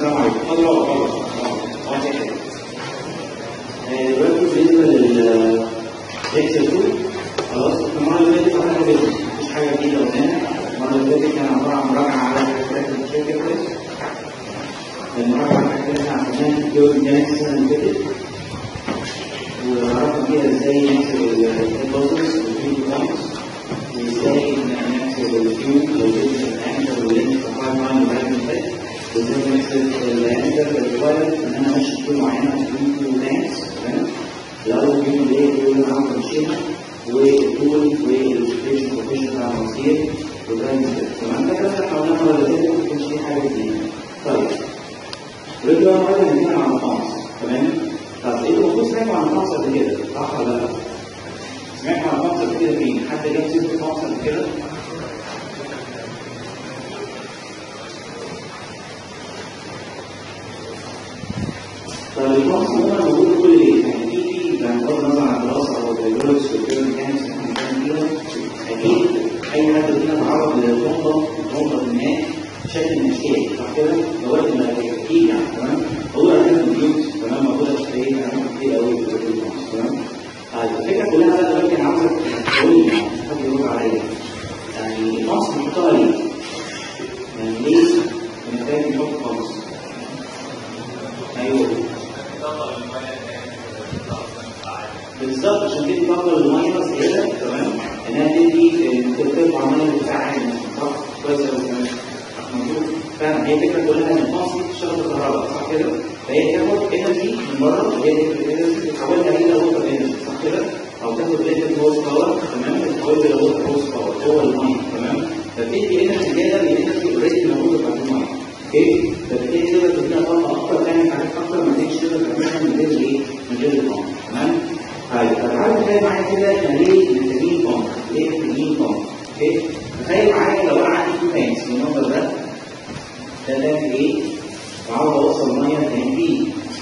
السلام عليكم. دلوقتي بالنسبه للاكسل 2 خلاص المره اللي فاتت عملنا بيدج، مفيش حاجه جديده قدامنا. المره اللي فاتت كان عباره عن مراجعه على الحاجات اللي الشركه كويس. المراجعه اللي احنا عملناها في الجو الجاي السنه اللي فاتت، وعرفنا فيها ازاي نحسب البازلز والفيديو بوينتس، وازاي نحسب الكيوب والانتر واللينك والفايل لاين والباك، وازاي نحسب الانتر والفايل ان انا ماشي كيو معينه في كيو بانكس. تمام؟ لو كيو ايه كيو اللي انا بمشيها، والتول والابلكيشن بروفيشن بتاع المصير والبراند. تمام؟ ده كده احنا قلنا المره اللي فاتت ما كانش في حاجه جديده. طيب رجعنا مره نتكلم عن الخمس. تمام؟ طب ايه المفروض سمعتوا عن الخمس قبل كده؟ صح ولا لا؟ سمعتوا عن الخمس قبل كده فين؟ حد جاب سيره الخمس قبل كده؟ طيب الخمس هو موجود في كل بيت، يعني في بغض النظر عن الدراسه او الهيدروليكية والكردي الميكانكس اللي احنا بنتكلم فيها، اكيد اي حد فينا تعرض للنقطه ما بشكل من الاشكال، صح كده؟ مواد اكيد يعني. تمام؟ هو عندنا البيوت تمام موجوده في ايه؟ اماكن كتير قوي في الخمس. تمام؟ طيب الفكره كلها بقى دلوقتي انا عاوزك تقول لي حد يرد عليا، يعني الخمس بنحطها ليه؟ يعني ليه بنحتاج نحط خمس؟ ايوه بالظبط، عشان تدي طاقه للميه زياده. تمام؟ انها تدي ترفع ميه بتاع عالي، صح؟ كويس قوي. تمام؟ فعلا هي الفكره كلها ان الخمس دي بتشتغل بالكهرباء، صح كده؟ فهي تاخد انرجي من بره، اللي هي الانرجي تحولها الى ووتر انرجي، صح كده؟ او تاخد الكتريك هورس باور. تمام؟ تحولها الى ووتر هورس باور جوه الميه. تمام؟ فبتدي انرجي زياده للانرجي اوريدي موجوده في الميه. اوكي؟ فبالتالي تقدر تديها طاقه اكتر، تعمل حاجات اكتر ما تقدرش تقدر تعملها من غير ايه؟ من غير الخمس. تمام؟ طيب فتعالوا تخيل معايا كده احنا ليه محتاجين خمس؟ ليه محتاجين خمس؟ اوكي؟ تخيل معايا لو انا عندي تو تانكس بالمنظر ده تانك ايه؟ وعاوز اوصل ميه تانك بي.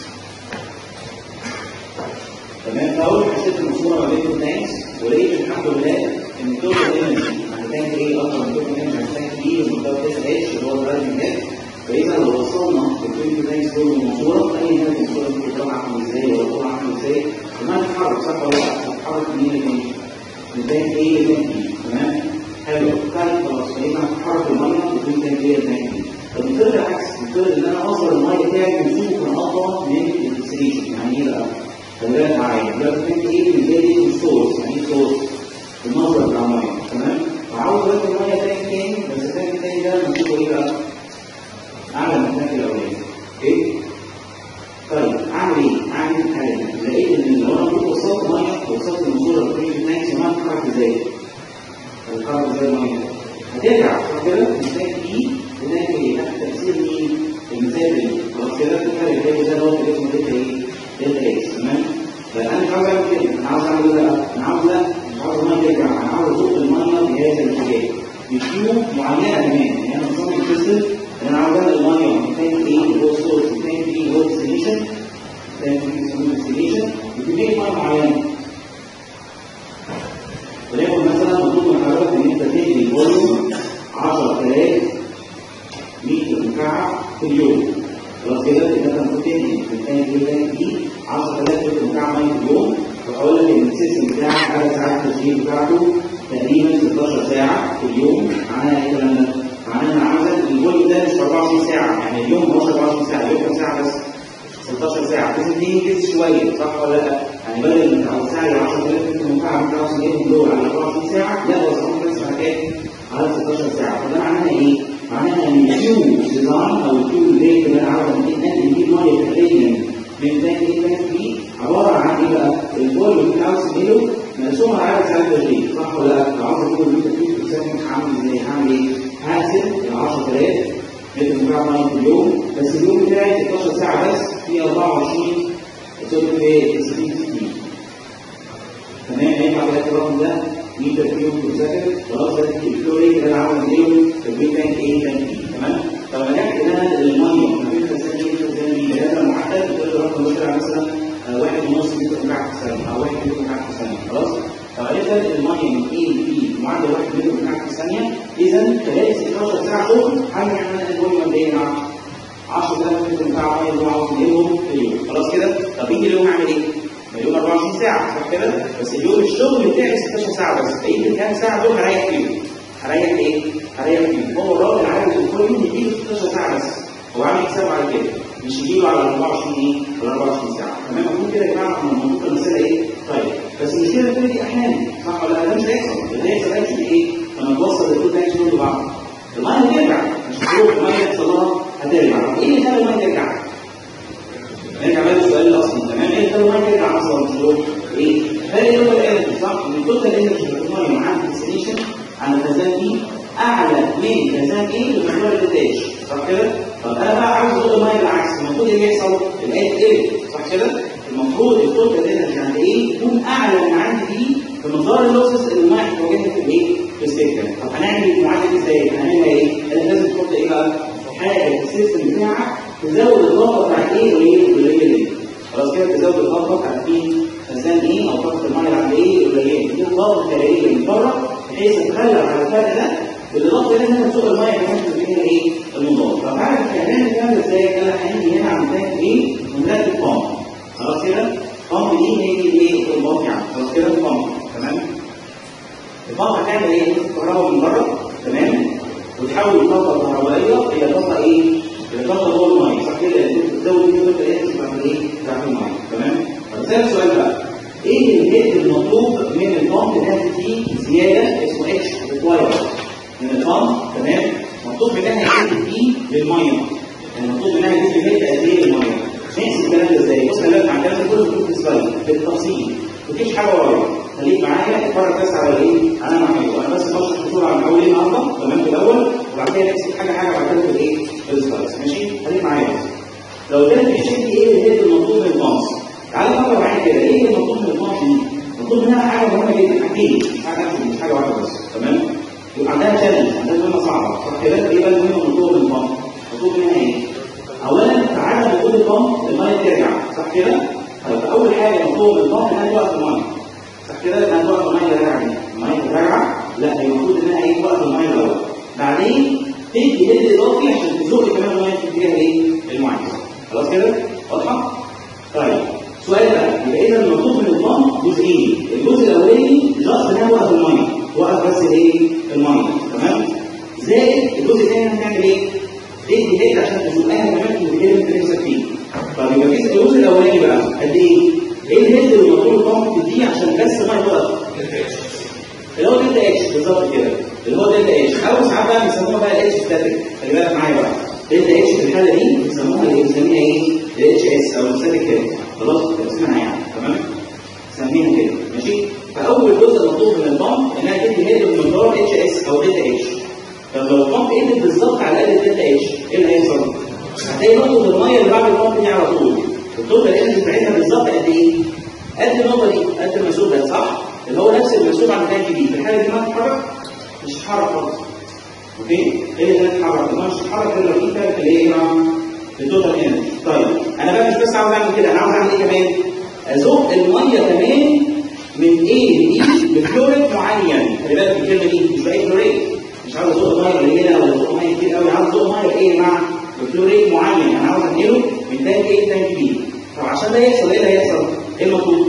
تمام؟ فاول حسيت الماسوره ما بين التانكس ولقيت الحمد لله ان التوتال انرجي عند تانك ايه اكتر من التوتال انرجي عند تانك بي والمقدار اس اتش اللي هو الرايزنج جاز. فاذا لو وصلنا التوتال تانكس دول الماسوره، اي كانت الماسوره دي بتطلع عامل ازاي ولا بتطلع عامل ازاي؟ كمان تتحرك، صح ولا لا؟ تتحرك منين لفين؟ من تانك ايه لتانك بي. تمام؟ حلو. طيب خلاص فاذا هتتحرك الميه بين تانك ايه لتانك بي. طب نفترض العكس، نفترض ان انا اوصل الميه بتاعي بنشوفه كان اقوى من الديستريشن. يعني ايه بقى؟ خلي بالك معايا، دلوقتي تانك ايه بالنسبه لي السورس. يعني ايه سورس؟ المصدر بتاع الميه. تمام؟ فعاوز دلوقتي الميه تانك تاني، بس التانك التاني ده بنشوفه ايه بقى؟ اعلى من التانك الاولاني. اوكي؟ طيب اعمل ايه؟ اعمل حاجه، لقيت ان لو انا كنت وصلت ميه وصلت الماسوره لكل التانكس الميه هتتحرك ازاي؟ هتتحرك ازاي الميه؟ هترجع صح كده؟ التانك دي هناك ايه؟ تحت تأثير مين؟ المسافة. خلاص كده؟ الفرق اللي هو زي ما قلت اسمه دلتا ايه؟ دلتا اكس. تمام؟ فأنا مش عاوز أعمل كده، أنا عاوز أعمل إيه بقى؟ أنا عاوز المية ترجع، أنا عاوز أزق المية بهذا الاتجاه. بكيو معينة كمان، يعني أنا بصمم الكريستال إن أنا عاوز أنقل المية من تانك ايه اللي هو السورس لتانك بي اللي هو الديستليشن، تانك بي بيسموه الديستليشن، بكمية مية معينة. ولكن مثلا مطلوب من حضرتك إن أنت تدي فوليوم 10,000 متر مكعب في اليوم. خلاص كده؟ يبقى انت المفروض تدي في التانك دي 10,000 متر مكعب ميه في اليوم. وهقول لك ان السيستم بتاعك عدد ساعات التشغيل بتاعته تقريبا 16 ساعه في اليوم. معناها ايه الكلام ده؟ معناها ان عاوزك الفوليوم ده مش 24 ساعه، يعني اليوم مش 24 ساعه، اليوم كام ساعه بس؟ 16 ساعه. لازم تنجز شويه، صح ولا لا؟ يعني بدل ما تعوز ساعه 10,000 متر مكعب انت عاوز تجيبهم دول على 24 ساعه، لا وصلهم بس على كام؟ على 16 ساعه. فده معناها ايه؟ معناها ان الكيو ديزاين او الكيو ريت اللي انا عاوز انقل بيه ميه تقريبا من تانك ايه لتانك بي عباره عن ايه بقى؟ الفوليوم بتاعه سميله مقسوم على عدد ساعات التشغيل، صح ولا لا؟ لو عاوز اجيب المتر كيو بتساوي هعمل ازاي؟ هعمل ايه؟ هقسم ال 10,000 متر مكعب ميه في اليوم، بس اليوم بتاعي 16 ساعه بس في 24 في 60. تمام؟ هينفع كده الرقم ده متر كيو في سكند. خلاص ده الكلوريك اللي انا عاوز اجيبه في تانك ايه تانك بي. تمام؟ طب انا جبت ان انا الميه ما بين ثانيه وثانيه هذا المعدل بتقول لي رقم مثلا 1.5 متر مكعب في الثانيه او 1 متر مكعب في الثانيه. خلاص؟ طب عرفت الميه من ايه لبي معدل 1 متر مكعب في الثانيه، اذا خلال 16 ساعه شغل هرجع ان انا الفوليوم قد ايه؟ 10,000 6,000 مكعب ميه اللي هو عاوز يجيبهم في اليوم. خلاص كده؟ طب يجي اليوم هعمل ايه؟ اليوم 24 ساعه صح كده؟ بس اليوم الشغل بتاعي 16 ساعه بس، بقيت الكام ساعه دول هريح فيهم. هريح ايه؟ هريح فيهم. هو الراجل عارف ان كل يوم يجيله 16 ساعه بس، هو عامل حساب على كده، مش يجيله على 24 ايه؟ على 24 ساعه. تمام؟ المفروض كده يا جماعه من منطق المساله ايه؟ طيب بس المشكله بتيجي احيانا صح ولا لا؟ ده مش هيحصل، اللي هيحصل اكشلي ايه؟ لما توصل الكود ده يشتغل ببعض. الميه هترجع، مش هتروح الميه يحصل لها هترجع. ايه اللي خلى الميه ترجع؟ نرجع بقى للسؤال الاصلي. تمام؟ ايه اللي خلى الميه ترجع اصلا مش هتروح؟ ايه؟ خلي التوتال انرجي صح؟ ان التوتال انرجي في الميه مع الديستنيشن عن الخزان دي اعلى من خزان ايه اللي بيعملوا الانتاج صح كده؟ طب انا بقى عاوز ازود الميه بالعكس، المفروض ايه اللي يحصل؟ الايه تقل صح كده؟ المفروض التوتال انرجي عند ايه؟ يكون اعلى من عندي دي في مقدار اللوسز اللي الميه هتواجهها في الايه؟ في السكه. طب هنعمل المعادله دي ازاي؟ هنعملها ايه؟ لازم تحط ايه بقى؟ حاجه في السيستم بتاعك تزود الطاقه بتاعت ايه والقليله دي. خلاص كده تزود الطاقه بتاعت مين؟ خزان ايه او طاقه الميه اللي عند ايه؟ القليله دي طاقه خارجيه من بره بحيث تتغلب على الفرق ده، بالاضافه الى انها تسوق الميه كمان في فيها ايه؟ المضاد. طب عارف هنعمل الكلام ده ازاي؟ انا هنيجي هنا عند تانك ايه؟ ونركب بامب. خلاص كده؟ البامب دي هي ايه؟ البامب يعني خلاص كده البامب تمام؟ البامب هتعمل ايه؟ الكهرباء من بره تمام؟ وتحول الطاقه الكهربائيه الى طاقه ايه؟ الى طاقه جوه الميه صح كده؟ تزود فيها الطاقه ايه؟ بتاعت ايه؟ بتاعت الميه تمام؟ طب ده السؤال بقى ايه الهيد المطلوب من البامب اللي فيه زياده اسمه اتش ريكوايرد من البامب تمام؟ مطلوب منها ايه دي للميه؟ يعني مطلوب منها دي الهيد قد ايه للميه؟ نحسب الكلام ده ازاي؟ بص خلينا مع الكلام ده كله في السلايد بالتفصيل، مفيش حاجه ورايا، خليك معايا اتفرج بس على ايه؟ على معلومات، انا بس بشرح بسرعه عن اول ايه النهارده تمام في الاول، وبعد كده نحسب حاجه بعد كده في الايه؟ في السلايد ماشي؟ خليك معايا بس. لو قلت لك الشيء دي ايه الهيد المطلوب من البامب؟ تعالى نفكر معايا كده ايه اللي مطلوب من البامب دي؟ مطلوب منها حاجه مهمه جدا، حاجتين مش حاجه واحده بس تمام؟ يبقى عندها تشالنج، عندها مهمه صعبه صح كده؟ ايه بقى المهمه المطلوبه من البامب؟ مطلوب منها ايه؟ اولا تعالى وجود البامب الميه ترجع صح كده؟ طيب اول حاجه مطلوب من البامب انها توقف الميه صح كده؟ انها توقف الميه اللي راجعه دي، الميه ترجع لا هي المفروض انها ايه؟ توقف الميه الاول، بعدين تدي هيد اضافي عشان تزق كمان الميه في اتجاه ايه؟ المعين. خلاص كده؟ واضحه؟ طيب سؤال بقى يبقى اذا المطلوب من البامب جزئين، الجزء الاولاني جاست انها توقف الميه، توقف بس الايه؟ الميه تمام؟ زائد الجزء الثاني هنعمل ايه؟ تدي هيد عشان تزقها كمان في الاتجاه اللي انت نفسك فيه. طب يبقى في الجزء الاولاني بقى قد ايه؟ ايه الهيد اللي المطلوب البامب تديه عشان بس الميه توقف؟ اللي هو دلتا اتش بالظبط كده، اللي هو دلتا اتش او ساعات بقى بيسموها بقى الاتش ستاتيك، خلي بالك معايا بقى. دلتا اتش في الحاله دي بيسموها ايه؟ بنسميها ايه؟ الاتش اس او الستاتيك كده، خلاص اسمها يعني تمام؟ سميها كده ماشي؟ فاول جزء مطلوب من البامب انها تدي هيد بمقدار اتش اس او دلتا اتش. طب لو البامب قلت بالظبط على قد الدلتا اتش ايه اللي هيحصل؟ هتلاقي نقطه الميه اللي بعد البامب دي على طول التوتال انرجي بتاعتها بالظبط قد ايه؟ قد النقطه دي، قد المنسوب ده صح؟ اللي هو نفس المنسوب عند التانك دي، في الحاله دي ما تتحرك؟ مش هتتحرك خالص. اوكي؟ ايه اللي هتتحرك؟ مش هتتحرك الا في فرق اللي هي التوتال انرجي. طيب انا بقى مش بس عاوز اعمل كده، انا عاوز اعمل ايه كمان؟ ازق الميه كمان من ايه دي بفلوريد معين، خلي بالك من الكلمه دي مش باي فلوريد، مش عاوز ازق ميه قليله ولا ازق ميه كتير قوي، عاوز ازق ميه بايه يا جماعه؟ بفلوريد معين، انا عاوز انقله من تانك ايه لتانك بي. طب عشان ده يحصل ايه اللي هيحصل؟ ايه المطلوب؟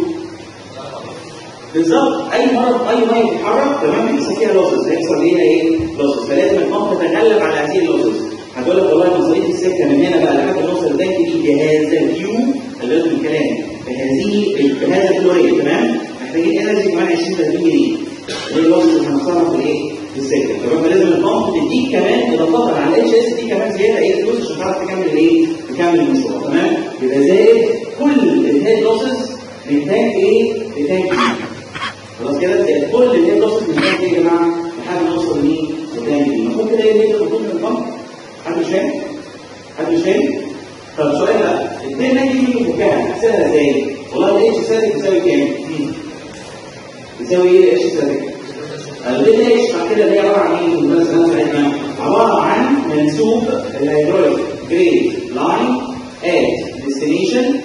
بالظبط اي ميه بتتحرك تمام بيحصل فيها لوسز، هيحصل ايه؟ لوسز، فلازم البامب تتغلب على هذه اللوسز. هتقول لك والله مصاريف السكه من هنا بقى لحد ما نوصل للتانك دي بهذا الفيو، خلي بالك من الكلام، بهذا الفلوريد تمام؟ محتاجين انرجي كمان 20 30 جنيه. دي اللوسز اللي هنصرف في الايه؟ في السكه، تمام؟ فلازم البامب تديك كمان اضافه على الاتش اس دي كمان زياده ايه؟ فلوس عشان تعرف تكمل الايه؟ تكمل المشروع تمام؟ يبقى زائد كل الهيد لوسز من تانك ايه؟ لتانك بي. خلاص كده؟ زائد كل الهيد لوسز من تانك ايه يا جماعه؟ لحد ما نوصل لمين؟ لتانك بي. المفروض كده ايه اللي انت بتطلب من البامب؟ حد مش فاهم؟ حد مش فاهم؟ طب سؤال بقى، التانك دي تيجي تفكها تحسبها ازاي؟ والله الاتش ستاتيك بتساوي كام؟ بتساوي ايه الاتش ستاتيك؟ الدلتا اتش بعد كده اللي هي عباره عن ايه؟ المثال بتاعتنا عباره عن منسوب الهيدروليك جريد لاين ات ديستنيشن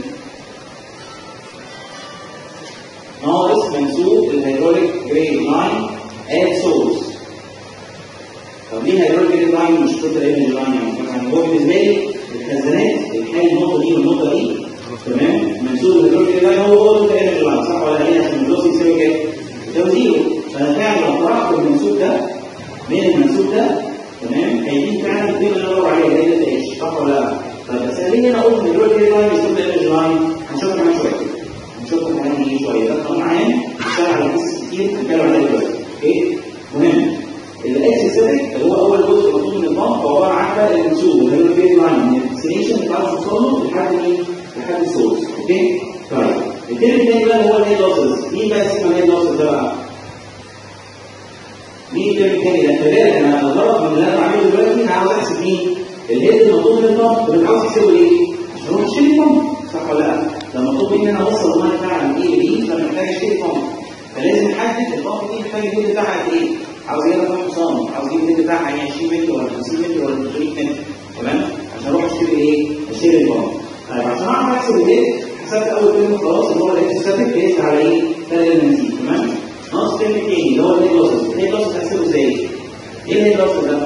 ناقص منسوب الهيدروليك جريد لاين ات سورس. طب ليه هيدروليك جريد لاين مش توتال انرجي لاين؟ يعني هو بالنسبه لي الخزانات الحال النقطه دي والنقطه دي تمام منسوب الهيدروليكية ده هو الانرجي لاين صح ولا ايه؟ عشان الفلوس يساوي كام؟ يساوي زيرو. فانا فعلا لو طرحت المنسوب ده من المنسوب ده تمام هيجيب فعلا القيمه اللي انا بدور عليها اللي هي دلتا اتش صح ولا لا؟ طيب بس ليه انا قلت الهيدروليكية لاين يساوي الانرجي لاين؟ هنشوفها كمان شويه. هنشوفها كمان ايه شويه ده قانون عام بيشتغل على قصص كتير هنتكلم عليها دلوقتي. اوكي؟ مهم. الاكس سيتك اللي هو اول جزء مطلوب من النظام هو عباره عن بقى المنسوب الهيدروليكية لاين من الديستنيشن اللي عاوز توصل له لحد مين؟ لحد السورس. اوكي؟ طيب الترم الثاني بقى هو الهيد لوسز. مين بقى اسمه الهيد لوسز ده بقى؟ مين الترم الثاني ده؟ خلي بالك انا الغرض من اللي انا بعمله دلوقتي انا عاوز احسب مين؟ الهيد المطلوب من النظام. طب عاوز تحسبه ليه؟ عشان هو اشتري بامب صح ولا لا؟ لما مطلوب مني انا اوصل الميه بتاعها من ايه لبي فانا محتاج اشتري بامب. فلازم احدد البامب دي محتاج الهيد بتاعها قد ايه؟ عاوز يجيبها كام حصان؟ عاوز يجيب الهيد بتاعها يعني 20 متر ولا 50 متر ولا 300 متر تمام؟ عشان اروح اشتري ايه؟ اشتري البامب. طيب عشان اعرف احسب الهيد حسبت اول كلمه خلاص اللي هو الاكس ستاتيك بيزد على ايه؟ ثلاث نتيجه تمام؟ ناقص كلمه تاني اللي هو الهيد لوسز. الهيد لوسز هحسبه ازاي؟ ايه الهيد لوسز ده؟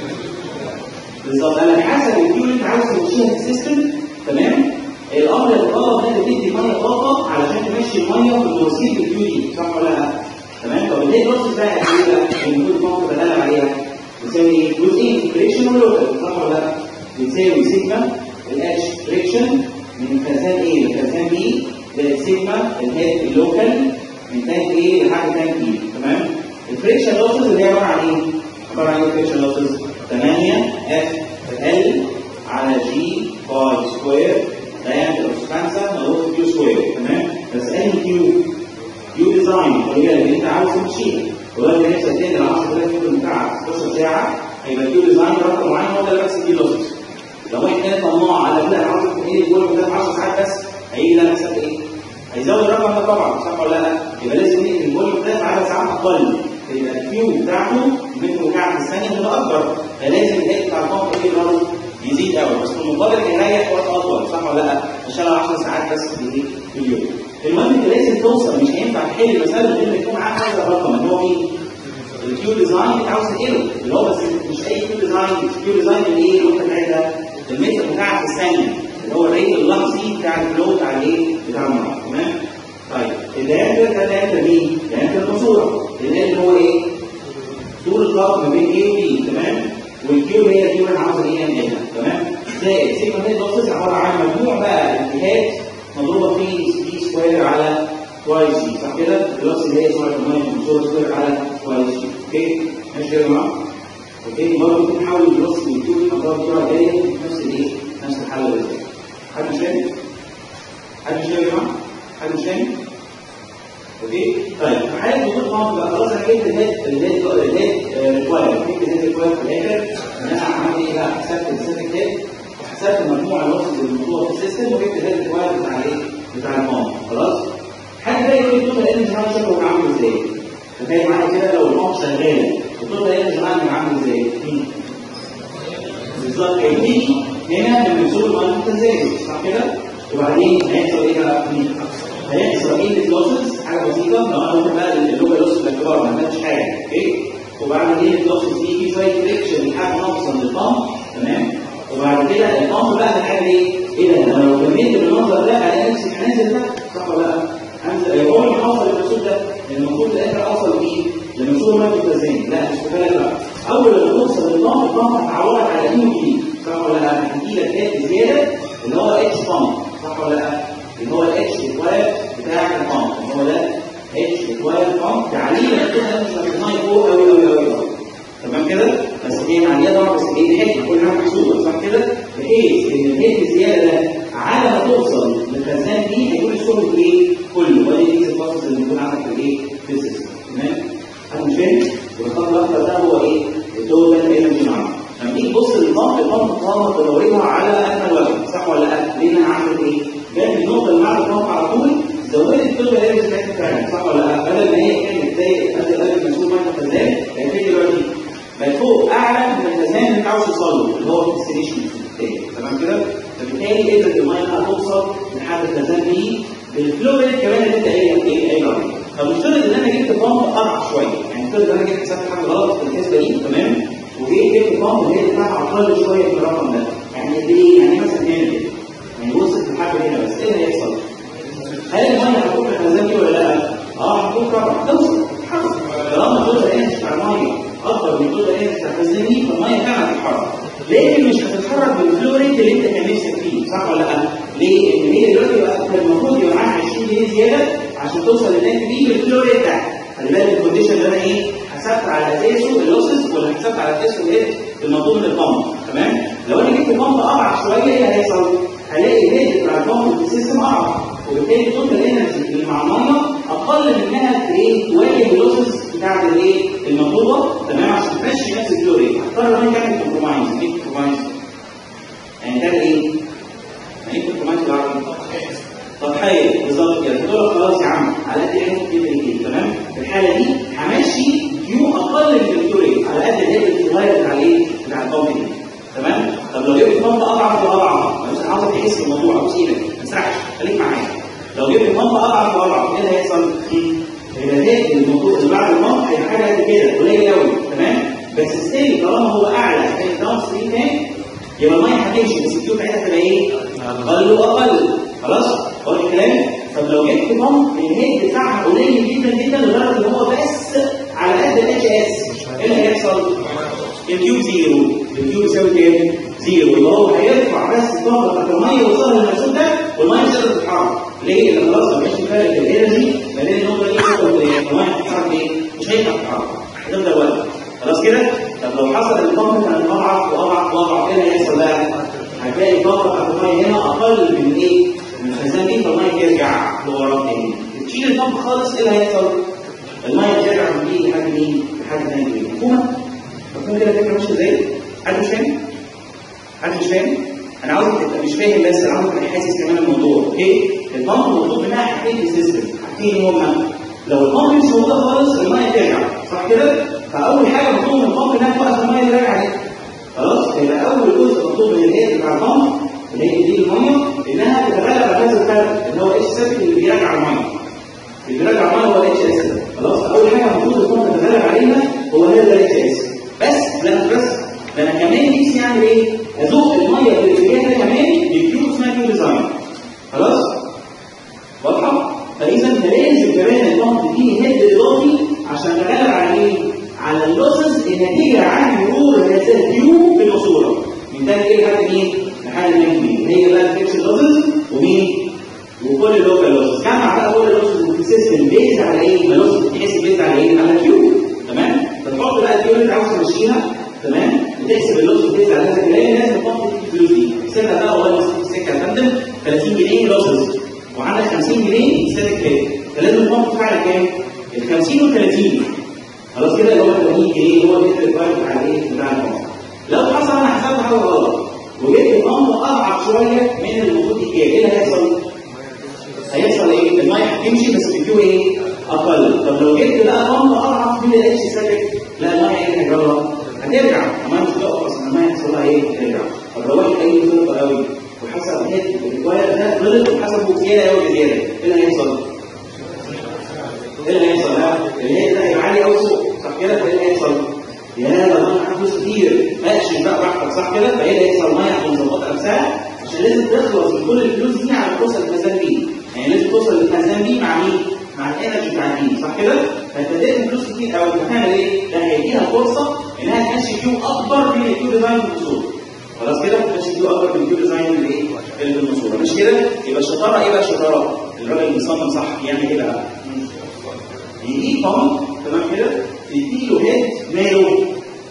بالظبط انا حسب الكيو اللي انت عاوز تمشيها في السيستم تمام؟ الامر الطاقه ده بتدي ميه طاقه علشان تمشي الميه في المواسير الكيو دي صح ولا لا؟ تمام؟ طب الهيد لوسز ده قد ايه بقى؟ المفروض الطاقه بدل عليها بتساوي ايه؟ جزئين فريكشن ولوكال صح ولا لا؟ بتساوي سيجما الاتش فريكشن من خزان A لخزان B للسيجما الهيد اللوكال من تانك A لحد تانك B تمام؟ الفريكشن لوسز اللي هي عباره عن ايه؟ عباره عن ايه الفريكشن لوسز؟ 8 اف ال على جي باي سكوير diameter of 5 مضروب في كيو سكوير تمام؟ بس اي كيو ديزاين خلي بالك انت عاوز تمشيها ولو انت نفسك تنقل 10000 متر مكعب 16 ساعه هيبقى كيو ديزاين رقم معين هو ده اللي بس كيو لوسز. لو واحد كان طماع على كده عاوز ايه الجول ده 10 ساعات بس هيجي ده نفسك ايه؟ هيزود الرقم ده طبعا صح ولا لا؟ يبقى لازم نقل الجول ده عدد ساعات اقل يبقى الكيو بتاعته متر مكعب في الثانيه هتبقى اكبر فلازم الهيد بتاع البامب ايه برضه يزيد قوي بس في المقابل هيريح وقت اطول صح ولا لا؟ اشتغل 10 ساعات بس في اليوم. المهم انت لازم توصل مش هينفع تحل المساله غير لما يكون معاك هذا الرقم اللي هو مين؟ الكيو ديزاين انت عاوز تقله اللي هو بس مش اي كيو ديزاين الكيو ديزاين اللي ايه اللي انت عايزها المتر مكعب في الثانيه اللي هو الريت اللحظي بتاع الفلو بتاع الايه؟ بتاع الميه تمام؟ طيب الدايركتر ده دايركتر مين؟ دايركتر الماسوره اللي هو ايه؟ طول الخط ما بين A و B تمام؟ والكيو هي الكيو اللي عاوز ايه نعملها تمام؟ زائد سيجما هيد لوسز عباره عن مجموع بقى الجهات مضروبه في سي سكوير على واي سي صح كده؟ اللوس اللي هي سرعه الميه المنصوره سكوير على واي سي اوكي؟ ماشي كده يا جماعه؟ اوكي برضه ممكن نحاول النص من الكيو دي نقدر بسرعه جايه نفس الايه؟ نفس الحل ده. حد مش فاهم؟ حد مش فاهم يا جماعه؟ حد مش فاهم؟ اوكي؟ طيب في حاله وجود بامب بقى خلاص انا جبت الهيد ريكواير جبت الهيد ريكواير في الاخر ان انا عملت ايه بقى؟ حسبت الستاتيك هيد وحسبت مجموع اللوسز الموجوده في السيستم وجبت الهيد ريكواير بتاع ايه؟ بتاع البامب خلاص؟ حد بقى يقول لي التوتال انرجي لاين شكله عامل ازاي؟ تخيل معايا كده لو البامب شغاله التوتال انرجي لاين عامل ازاي؟ بالظبط هيجي هنا من منسوب الميه المتزايد صح كده؟ وبعدين هيحصل ايه بقى؟ هيحصل ايه لوسز حاجه بسيطه لو انا قلت بقى اللوكال لوسز بالاعتبار ما عملتش حاجه اوكي؟ وبعد كده اللوسز دي في شويه فريكشن لحد ما اوصل للبامب تمام؟ وبعد كده البامب بقى هتعمل ايه؟ ايه ده؟ انا لو كملت بالمنظر ده الاقي نفسي هنزل ده صح ولا لا؟ هنزل عمري ما اوصل للمنسوب ده المفروض في الاخر اوصل لايه؟ لمنسوب الميه المتزايد لا مش بالك بقى اول لما توصل للبامب البامب هتعوضك على انه جديد صح ولا لا؟ هتدي لك هيد زياده اللي هو اتش بامب صح ولا لا؟ اللي هو الاتش ريكواير بتاع البامب اللي هو ده اتش ريكواير بامب تعليل الكتله مش هتنهي فوق قوي تمام كده؟ بس دي عمليه طبعا بس ايه حته كل حاجه محسوبه صح كده؟ بحيث ان الهيد الزياده ده على ما توصل للخزان دي هيكون الشغل ايه؟ كله وادي دي البروسيس اللي موجود عندك في الايه؟ في السيستم تمام؟ حد مش فاهم؟ والخط الاخضر ده هو ايه؟ التوتال انرجي لاين لما تيجي تبص للبامب البامب تدورها على اكمل وجه صح ولا لا؟ ليه انا عامل ايه؟ جاب النقطه اللي بعد البامب على طول زودت التوتال انرجي بتاعتها فعلا صح ولا لا؟ بدل ما هي كانت زي قبل منسوب ميه الخزان بقت في دلوقتي بقت فوق اعلى من الخزان اللي انت عاوز توصل له اللي هو الديستنيشن تمام كده؟ فبالتالي قدرت الميه انها توصل لحد الخزان دي بالفلو ريت كمان اللي انت ايه عليه. طب نفترض ان انا جبت بامب اضعف شويه يعني نفترض ان انا جبت حسبت حاجه غلط في الحسبه دي تمام؟ وجيت جبت بامب اللي هي بتاعها اقل شويه من الرقم ده يعني قد ايه؟ يعني مثلا نعمل ليه؟ لان هي دلوقتي بقى المفروض يبقى معاها 20 جنيه زياده عشان توصل للتانك دي بالفلو ريت بتاعها. خلي بالك الكونديشن اللي انا ايه؟ حسبت على اساسه اللوسز ولا حسبت على اساسه ايه؟ المطلوب من البامب. تمام؟ لو انا جبت بامب اضعف شويه ايه اللي هيحصل؟ هلاقي الهيد بتاع البامب في السيستم اضعف، وبالتالي التوتال انرجي اللي مع الميه اقل من انها ايه؟ تواجه اللوسز بتاعت الايه؟ المطلوبه. تمام؟ عشان تمشي نفس الفلو ريت هضطر ان انا اعمل كومبرومايز. ايه كومبرومايز؟ يعني تعمل ايه؟ يعني ايه كومبرومايز بالعربي؟ تضحيه بالظبط كده. تقول خلاص يا عم على قد ايه كده تمام؟ في الحاله دي همشي كيو اقل من الفلو ريت على قد الهيد الصغير بتاع الايه؟ بتاع البامب دي. تمام؟ طب لو جبت بامب اضعف واضعف، بس عاوزك تحس بالموضوع، ابوس ايدك ما تسرحش، خليك معايا. لو جبت بامب اضعف واضعف ايه اللي هيحصل؟ هيبقى الهيد الموضوع اللي بعد البامب هيبقى حاجه قد كده قليل قوي. تمام؟ بس ستيل طالما هو اعلى من الداون ستريم تانك يبقى الميه هتمشي، بس الكيو بتاعتها تبقى ايه؟ اقل واقل. خلاص؟ واضح الكلام؟ طب لو جبت بامب الهيد بتاعها قليل جدا جدا لدرجه ان هو بس على قد الاتش اس، ايه اللي هيحصل؟ الكيو زيرو. الكيو بيساوي كام؟ زيرو. يبقى هو هيرفع بس الطاقه بتاعت الميه وصلها للمسؤول ده والميه مش قادره تتحرك. ليه؟ لان خلاص ما بقاش فارق الانرجي ما بين النقطه دي والنقطه دي، الميه هتتحرك ايه؟ مش هينفع تتحرك، هتفضل واقفه. خلاص كده؟ طب لو حصل البامب كان اضعف واضعف واضعف ايه اللي هيحصل بقى؟ هتلاقي الطاقه بتاعت الميه هنا اقل من ايه؟ من الخزان دي، فالميه ترجع لورا تاني. تشيل البامب خالص ايه اللي هيحصل؟ الميه ترجع من دي لحد مين؟ لحد ثاني فين؟ مفهومه؟ مفهوم كده الفكره ماشيه ازاي؟ حد مش فاهم؟ حد مش فاهم؟ انا عاوزك تبقى مش فاهم بس، انا عاوزك تبقى حاسس كمان الموضوع، اوكي؟ البامب مطلوب منها حاجتين في السيستم، حاجتين هما لو البامب مش موجوده خالص الميه ترجع، صح كده؟ فاول حاجه مطلوب من البامب انها توقف الميه اللي راجعه دي. خلاص؟ يبقى اول جزء مطلوب من الهيد بتاع البامب اللي هي دي الميه انها تتغلب على هذا الفرق اللي هو اتش ثابت اللي بيراجع الميه. اللي بيراجع الميه هو الاتش اس. خلاص؟ اول حاجه المفروض البامب تتغلب عليها هو هذا الاتش اس. بس لا مش بس، ده انا كمان نفسي اعمل ايه؟ ازق الميه في الاتجاه ده كمان بكيو اسمها كيو ديزاين. خلاص؟ واضحه؟ فاذا لازم كمان البامب فيه هيد اضافي عشان اتغلب على ايه؟ على اللوسز الناتجه عن مرور هذا الكيو في الماسوره. من ده ايه لحد مين؟ لحد مين؟ هي بقى الفيكشن لوسز ومين؟ وكل اللوكال لوسز. جمع بقى كل اللوسز في السيستم بيز على ايه؟ اللوسز بتحسب بيز على ايه؟ على كيو. تمام؟ فتحط بقى الكيو اللي انت عاوز تمشيها. تمام؟ بتحسب اللوسز بيز على هذا الكلام. لازم تحط الفلوس دي تحسبها بقى والله السكه يا فندم 30 جنيه لوسز وعندك 50 جنيه ستاتيك ريت، فلازم تحط فعلا كام؟ ال 50 وال 30. خلاص كده اللي هو 80 جنيه هو الريت الفايت بتاع الايه؟ بتاع البامب. لو حصل انا حسبت حاجه غلط وجبت البامب اضعف شويه من المفروض يجي، ايه اللي هيحصل؟ هيحصل ايه؟ الميه هتمشي بس الكيو ايه؟ اقل. طب لو جبت بقى بامب اضعف من الاتش ثابت، لا الميه ايه اللي هيجرى؟ هترجع، الميه مش هتقف اصلا، الميه هيحصل لها ايه؟ هترجع. طب لو واحد اي ظروف قوي وحسب هيد الريكواير ده غلط وحسبه زياده قوي بزياده، ايه اللي هيحصل؟ ايه اللي هيحصل؟ الهيد ده هيبقى عالي قوي فوق، صح كده؟ فايه اللي هيحصل؟ يا ده الميه معاها فلوس كتير، ماشي بقى براحتك، صح كده؟ فايه اللي هيحصل؟ الميه هتكون مظبطه نفسها عشان لازم تخلص من كل الفلوس دي على توصل للخزان بي، يعني لازم توصل للخزان بي مع مين؟ مع الانرجي بتاع البي، صح كده؟ فانت تدي فلوس كتير قوي، هتعمل ايه؟ ده هيديها فرصه انها تمشي كيو اكبر من الكيو ديزاين في الوصول. خلاص كده؟ تمشي كيو اكبر من الكيو ديزاين اللي ايه؟ اللي في الوصول، مش كده؟ يبقى الشطاره ايه بقى الشطاره؟ الراجل اللي بيصمم صح يعمل ايه بقى؟ يجيب بامب تمام كده؟ يديله هيد ماله؟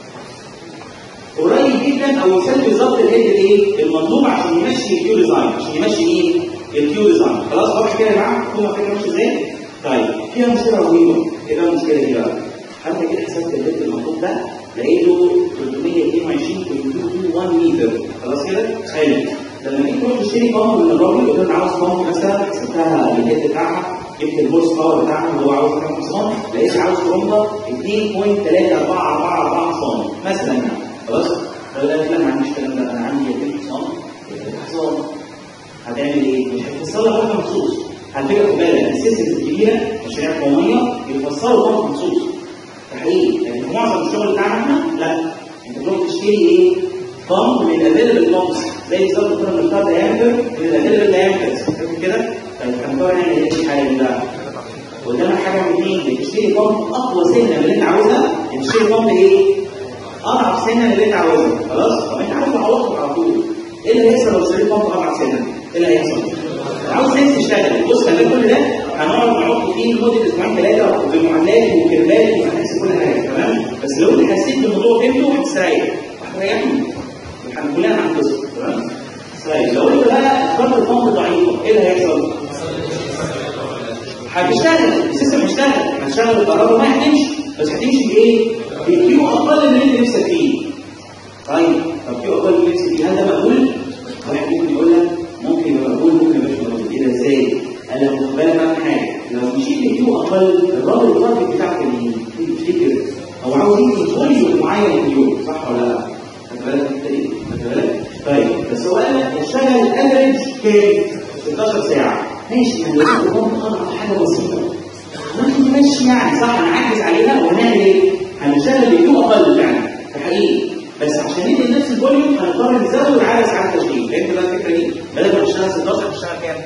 قريب جدا او يساوي بالظبط الهيد الايه؟ المطلوب عشان يمشي الكيو ديزاين، عشان يمشي مين؟ الكيو ديزاين. خلاص واضح كده يا جماعه؟ مفهوم الفكره ماشيه ازاي؟ طيب فيها مشكله رهيبه، ايه بقى المشكله دي بقى؟ حتى كده حسبت الهيد المطلوب ده لقيته 322.1 متر. خلاص كده؟ حلو. لما جيت تروح تشتري بامب من الراجل قلت له انا عاوز بامب مثلا، حسبتها الهيد بتاعها، جبت الهورس باور بتاعها اللي هو عاوز كام حصان، لقيت عاوز ترومبه 2.344 حصان مثلا. خلاص؟ لو قال لك لا ما عنديش الكلام ده، انا عندي 2 حصان، 2 حصان. هتعمل ايه؟ مش هتفصل لك حاجه مخصوص. على فكره خد بالك السيستمز الكبيره مشاريع قوميه بيفصلوا بامب مخصوص. ده حقيقي، يعني في معظم الشغل بتاعنا احنا لا، انت بتروح تشتري ايه؟ بامب من الافيلبل بامبس، زي بالظبط كنا بنختار دايمتر من الافيلبل دايمترز، فاكر كده؟ طيب هنختار نعمل ايه في الحاله دي بقى؟ قدامك حاجه من اثنين، تشتري بامب اقوى سنه من اللي انت عاوزها، تشتري بامب ايه؟ اضعف سنه من اللي انت عاوزها. خلاص؟ طب انت عارف تعوضها على طول. ايه اللي هيحصل لو اشتريت بامب اضعف سنه؟ اللي هيحصل؟ عاوز ناس تشتغل. بص خلي كل ده هنقعد نحط فيه لمده اسبوعين ثلاثه في المعادلات والكيرفات وهنحسب كل حاجه تمام؟ بس لو انت حسيت بالموضوع فهمته هتستريح. هتريحني. احنا كلنا هننبسط تمام؟ طيب لو انت بقى اخترت البامب ضعيفه ايه اللي هيحصل؟ هتشتغل، السيستم هيشتغل، هتشتغل الكهرباء ما هتمشي، بس هتمشي بايه؟ بكيو اقل من اللي نفسك فيه. طيب طب كيو اقل من اللي نفسك فيه هل ده مقبول؟ واحد ممكن يقول لك ممكن يبقى مقبول ممكن يبقى مش مقبول، ايه ده ازاي؟ انا خد بالك بقى من حاجه، لو مشيت بكيو اقل الراجل التارجت بتاعك اللي تفتكر هو عاوز يجي فوليوم معين في اليوم صح ولا لا؟ خد بالك انت ايه؟ خد بالك؟ طيب بس هو قال لك اشتغل افريج كام؟ 16 ساعه ماشي يعني لو اضغط حاجه بسيطه ممكن تمشي يعني صح هنعكس عليها وهنعمل ايه؟ هنشتغل بكيو اقل فعلا ده حقيقي بس عشان ندي نفس الفوليوم هنضطر نزود عدد ساعات التشغيل. فهمت بقى الفكره دي؟ بدل ما نشتغل 16 نشتغل كام؟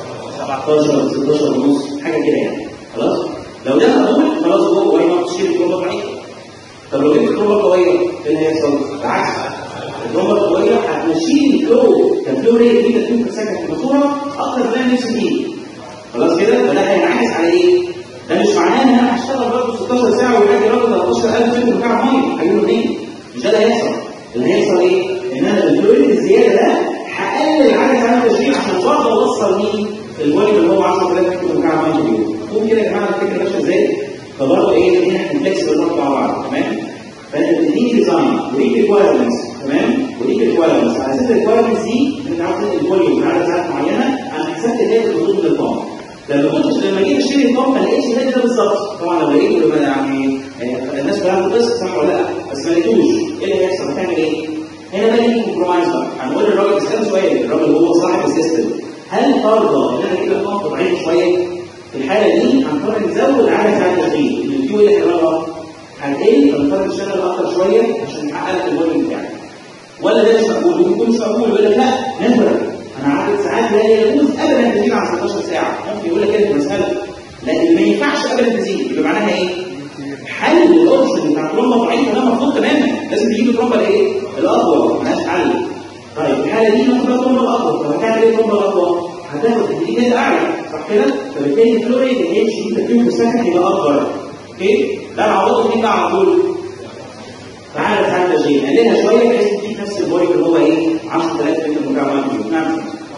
17 16 ونص حاجه كده يعني خلاص؟ لو ده مقبول خلاص هو واي نوت تشيل الترومبه ضعيفه. طب لو جبت ترومبه قويه ايه اللي هيحصل؟ بالعكس الترومبه القويه هتمشي الفلو كفلو ريت دي تكون في سكن في الماسوره اكتر من اللي نفسي فيه. خلاص كده؟ فده هينعكس على ايه؟ ده مش معناه ان انا هشتغل برضه 16 ساعه ويجي راجل 13000 متر مكعب ميه هيجيله منين؟ مش ده اللي هيحصل. اللي هيحصل ايه؟ ان انا الفلويد الزياده ده هقلل عدد ساعات التشغيل عشان برضه اوصل مين؟ الفوليوم اللي هو 10000 متر مكعب ميه في اليوم. ممكن كده يا جماعه الفكره ماشيه ازاي؟ فبرضه ايه؟ خلينا كومبلكس بالظبط مع بعض تمام؟ فانت بتديني ديزاين وليك ريكوايرمنتس تمام؟ وليك ريكوايرمنتس على اساس الريكوايرمنتس دي انت عاوز تدي الفوليوم بعدد ساعات معينه انا حسبت ايه الخطوط للبامب. لما جيت اشتري البامب ما لقيتش ده بالظبط. طبعا لو لقيته يعني الناس كلها بتقص صح ولا لا؟ بس ما لقيتوش ايه اللي هيحصل؟ هتعمل ايه؟ هنا بقى يجي كومبرومايز بقى. هنقول للراجل اسال سؤال، الراجل هو صاحب السيستم هل ترضى ان انا اجيب لك بامب ضعيف شويه؟ في الحاله دي هنضطر نزود عدد ساعات التشغيل، الكيو اللي هيقراها هنقل فنضطر نشتغل اكتر شويه عشان نحقق لك الفوليوم بتاعك. ولا ده مش مقبول؟ ممكن يكون مش مقبول يقول لك لا نفرق انا عدد ساعات لا يجوز ابدا تزيد عن 16 ساعه. ممكن يقول لك كده في المساله لكن ما ينفعش ابدا تزيد. يبقى معناها ايه؟ حل الاوبشن بتاع الترومبه ضعيفه ده مرفوض تماما. لازم تجيب الترومبه الايه؟ الاقوى مالهاش حل. طيب في الحاله دي ناخد الترومبه الاقوى. طب هتعمل ايه الترومبه الاقوى؟ هتاخد تدريجات اعلى صح كده؟ فبالتالي الفلوريد الاتش دي تكون بالسكن يبقى اكبر. اوكي؟ ده العوض فيه بقى على طول. تعالى تعالى تشغيل قللها شويه بحيث تديك نفس الفوليوم اللي هو ايه؟ 10000 متر مكعب ميه. نعم.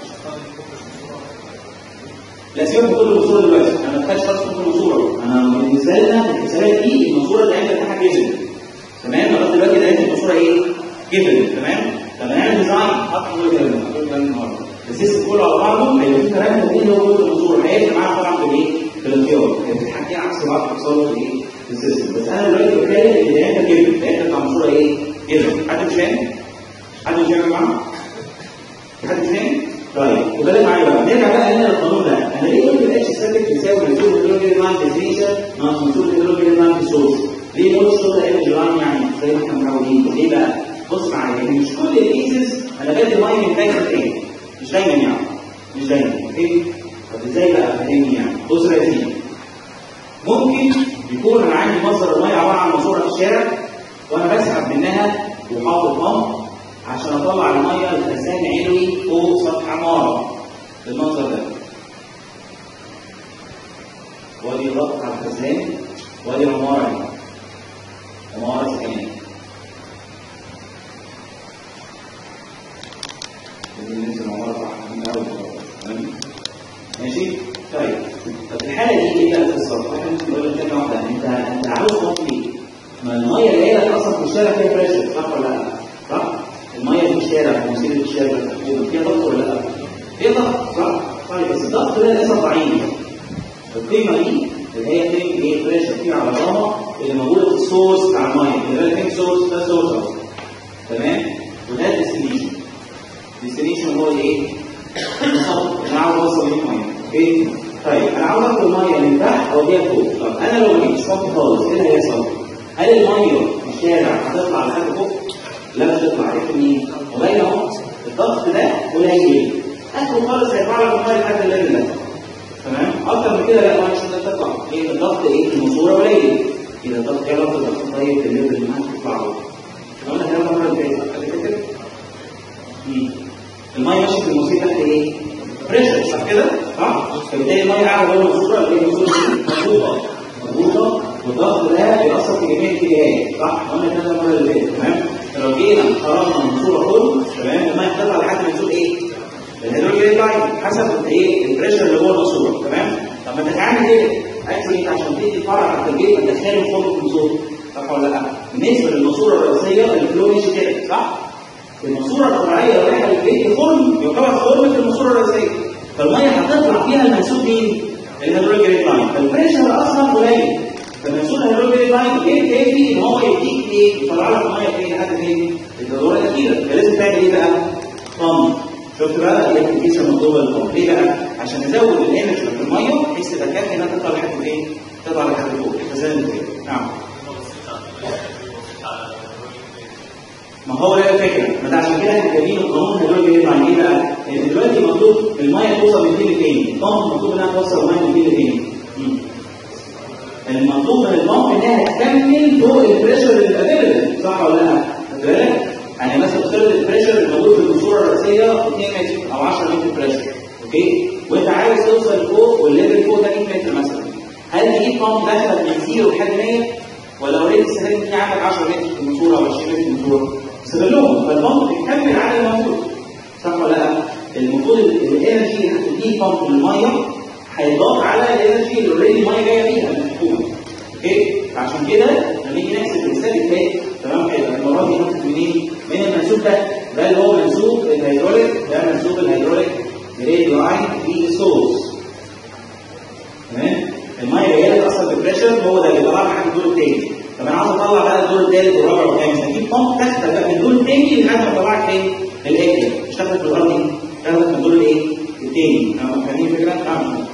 لا سيبك من كل الماسوره دلوقتي، انا ما خدتش خالص كل الماسوره، انا بالنسبه لنا الحسابات دي الماسوره اللي عندك بتاعها جيفن. تمام؟ لغايه دلوقتي ده الماسوره ايه؟ جيفن تمام؟ طب هنعمل ديزاين حط كل الكلام ده النهارده. السيستم كله على بعضه هيبقى في كلام مين هو جزء الماسوره هيفرق معاك طبعا في الايه؟ في الاختيار. هيبقى حاجتين عكس بعض بيحصلوا في ايه؟ في السيستم. بس انا دلوقتي بتكلم اللي هي جيفن، اللي بتاع الماسوره ايه؟ جيفن. حد مش فاهم؟ حد مش فاهم يا جماعه؟ حد مش فاهم؟ طيب خد بالك معايا بقى نرجع بقى هنا للقانون ده. انا ليه قلت الاتش ستاتيك يساوي منسوب الهيدروليكية مع الديفينيشن ناقص منسوب الهيدروليكية مع السورس؟ ليه قلت شغل ايمج لاين يعني زي ما احنا متعودين؟ ليه بقى؟ بص معايا يعني مش كل الكيسز انا بدي ميه من تانك تاني مش دايما يعني مش دايما اوكي؟ طب ازاي بقى فاهمني يعني؟ بص يا سيدي ممكن يكون انا عندي مصدر الميه عباره عن ماسوره في الشارع وانا بسحب منها وحاطط بامب عشان اطلع الميه لخزان علوي فوق سطح عماره بالمنظر ده. وادي ضغط على الخزان وادي عماره عماره سكنيه. لازم ننزل العماره صح تمام؟ ماشي؟ طيب طب في الحاله دي ايه بقى القصه؟ احنا ممكن نقول لك كلمه واحده انت عاوز تحط ايه؟ ما الميه اللي هي اصلا في الشارع فيها بريشر صح ولا لا؟ صح؟ الميه في الشارع في مسيره الشارع فيها ضغط ولا لا؟ فيها ضغط صح؟ طيب بس الضغط ده لسه ضعيف. القيمه دي اللي هي قيمه ايه؟ بريشر فيها على الرمى اللي موجوده في السورس بتاع الميه، اللي بالك فين سورس؟ ده سورس اهو تمام؟ وده الديستنيشن. الديستنيشن هو الايه؟ الخط انا عاوز اوصل ليه ميه اوكي؟ طيب انا عاوز اخد الميه من تحت اوديها فوق. طب انا لو ما جبتش فوق خالص ايه اللي هيحصل؟ هل الميه في الشارع هتطلع لحد فوق؟ لا مش هتطلع. عرفت منين؟ والله اهو الضغط ده قليل اخره خالص هيطلع لك الميه لحد الليفل ده تمام؟ اكتر من كده لا الميه مش هتطلع. ايه الضغط ايه؟ في الماسوره قليل. اذا الضغط ايه علاقه بالضغط طيب في الليفل اللي ما هتطلع له. قلنا الكلام ده المره اللي فاتت حد فاكر؟ الميه ماشيه في المواسير تحت ايه؟ قاعده جوه الماسوره اللي هي الماسوره مضغوطه والضغط ده بيأثر في جميع الاتجاهات صح؟ قلنا كده المره اللي فاتت تمام؟ فلو جينا خرجنا من الماسوره كله تمام الميه هتطلع لحد ما نشوف ايه؟ الهيدروليكية لاين حسب ايه؟ البريشر اللي جوه الماسوره تمام؟ طب ما انت تعمل ايه؟ اكشلي انت عشان تدي فرع على التربيه تدخله فوق الماسوره صح ولا لا؟ بالنسبه للماسوره الرئيسيه الفلو ماشي كده صح؟ الماسوره الفرعيه لو رايحه للبيت خرم يعتبر خرم الماسوره الرئيسيه فالميه هتطلع فيها المنسوب مين؟ الهيدروليكية لاين فالبريشر اصلا قليل فالمنسوب الهيدروليكية لاين ايه كافي ان هو يديك ايه؟ يطلع لك الميه فين لحد فين؟ الدوره الاخيره فلازم تعمل ايه بقى؟ بامب شفت بقى الابلكيشن مطلوبه للبامب ليه بقى؟ عشان نزود الانرجي في الميه بحيث تبقى كافي انها تطلع لحد فين؟ تطلع لحد فوق الخزان اللي فين نعم ما هو ده الفكره ما ده عشان كده احنا جايبين القانون الهيدروليكية لاين ايه بقى؟ لان دلوقتي مطلوب الميه توصل من فين لفين؟ البامب مطلوب انها توصل الميه من فين لفين؟ المطلوب من البامب انها تكمل فوق البريشر الافيلبل صح ولا لا؟ خد بالك؟ يعني مثلا افترض البريشر الموجود في الماسوره الرئيسيه 2 متر او 10 متر بريشر اوكي؟ وانت عايز توصل فوق والليفل فوق ده 100 متر مثلا هل تجيب بامب داخله من 0 لحد 100 ولا اوريدي استفدت ان عندك 10 متر في الماسوره او 20 متر في الماسوره؟ استغلهم فالبامب بيكمل على الموجود صح ولا لا؟ المفروض الانرجي اللي هتديه بامب للميه هيضاف على الانرجي اللي اوريدي الميه جايه فيها من الحكومه اوكي؟ عشان كده لما نيجي نحسب المثال الثاني تمام هيبقى المره دي ناخد منين؟ من المنسوب ده اللي هو منسوب الهيدروليك ده منسوب الهيدروليك جريد لاين في السورس تمام؟ الميه جايه لك اصلا بالبريشر هو ده اللي طلع لك الدور الثاني طب انا عاوز اطلع بقى الدور الثالث والرابع والخامس هجيب بامب تاخدك بقى من الدور الثاني لحد ما اطلعك فين؟ الاكل مش تاخدك في الارض تاخدك من الدور الايه؟ الثاني فاهمين الفكره؟ نعم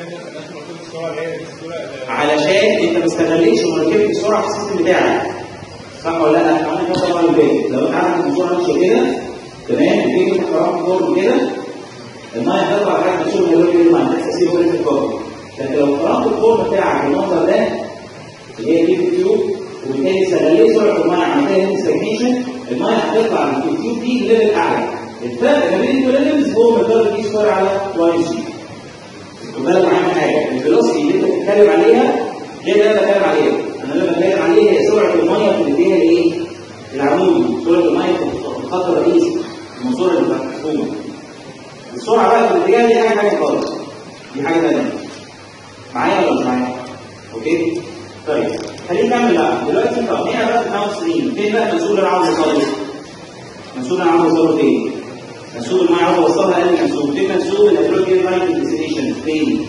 علشان انت ما استغلتش مركبه السرعه في السيستم بتاعك صح ولا لا؟ انا كده طبعا البيت لو انت عارف ان السرعه ماشيه كده تمام البيت انت خرجت الدور كده الميه هتطلع لحد ما تشوف الهيدروليكية لاين تحس فيه هو في الكفر لكن لو خرجت الفور بتاعك المنظر ده اللي هي دي التيوب وبالتالي استغليت سرعه الميه عملتها هنا ستاجنيشن الميه هتطلع من التيوب دي لليفل اعلى الفرق ما بين التو هو مقدار البي سكوير على واي سي خد بالك معايا من حاجه الفيلوسيتي اللي انت بتتكلم عليها غير اللي انا بتكلم عليها انا اللي بتكلم عليها هي سرعه الميه في الاتجاه الايه؟ العمودي سرعه الميه في الخط الرئيسي الماسوره اللي بتاعت الحكومه السرعه بقى في الاتجاه دي حاجه ثانيه خالص دي حاجه ثانيه معايا ولا مش معايا؟ اوكي؟ طيب خلينا نكمل بقى دلوقتي طب هنا بقى في 5 سنين فين بقى المنسوب اللي انا عاوز اوصله؟ المنسوب اللي انا عاوز اوصله فين؟ منسوب الميه عاوز اوصلها اقل منسوب فين منسوب الهيدروليكية لاين ديستنيشن فين؟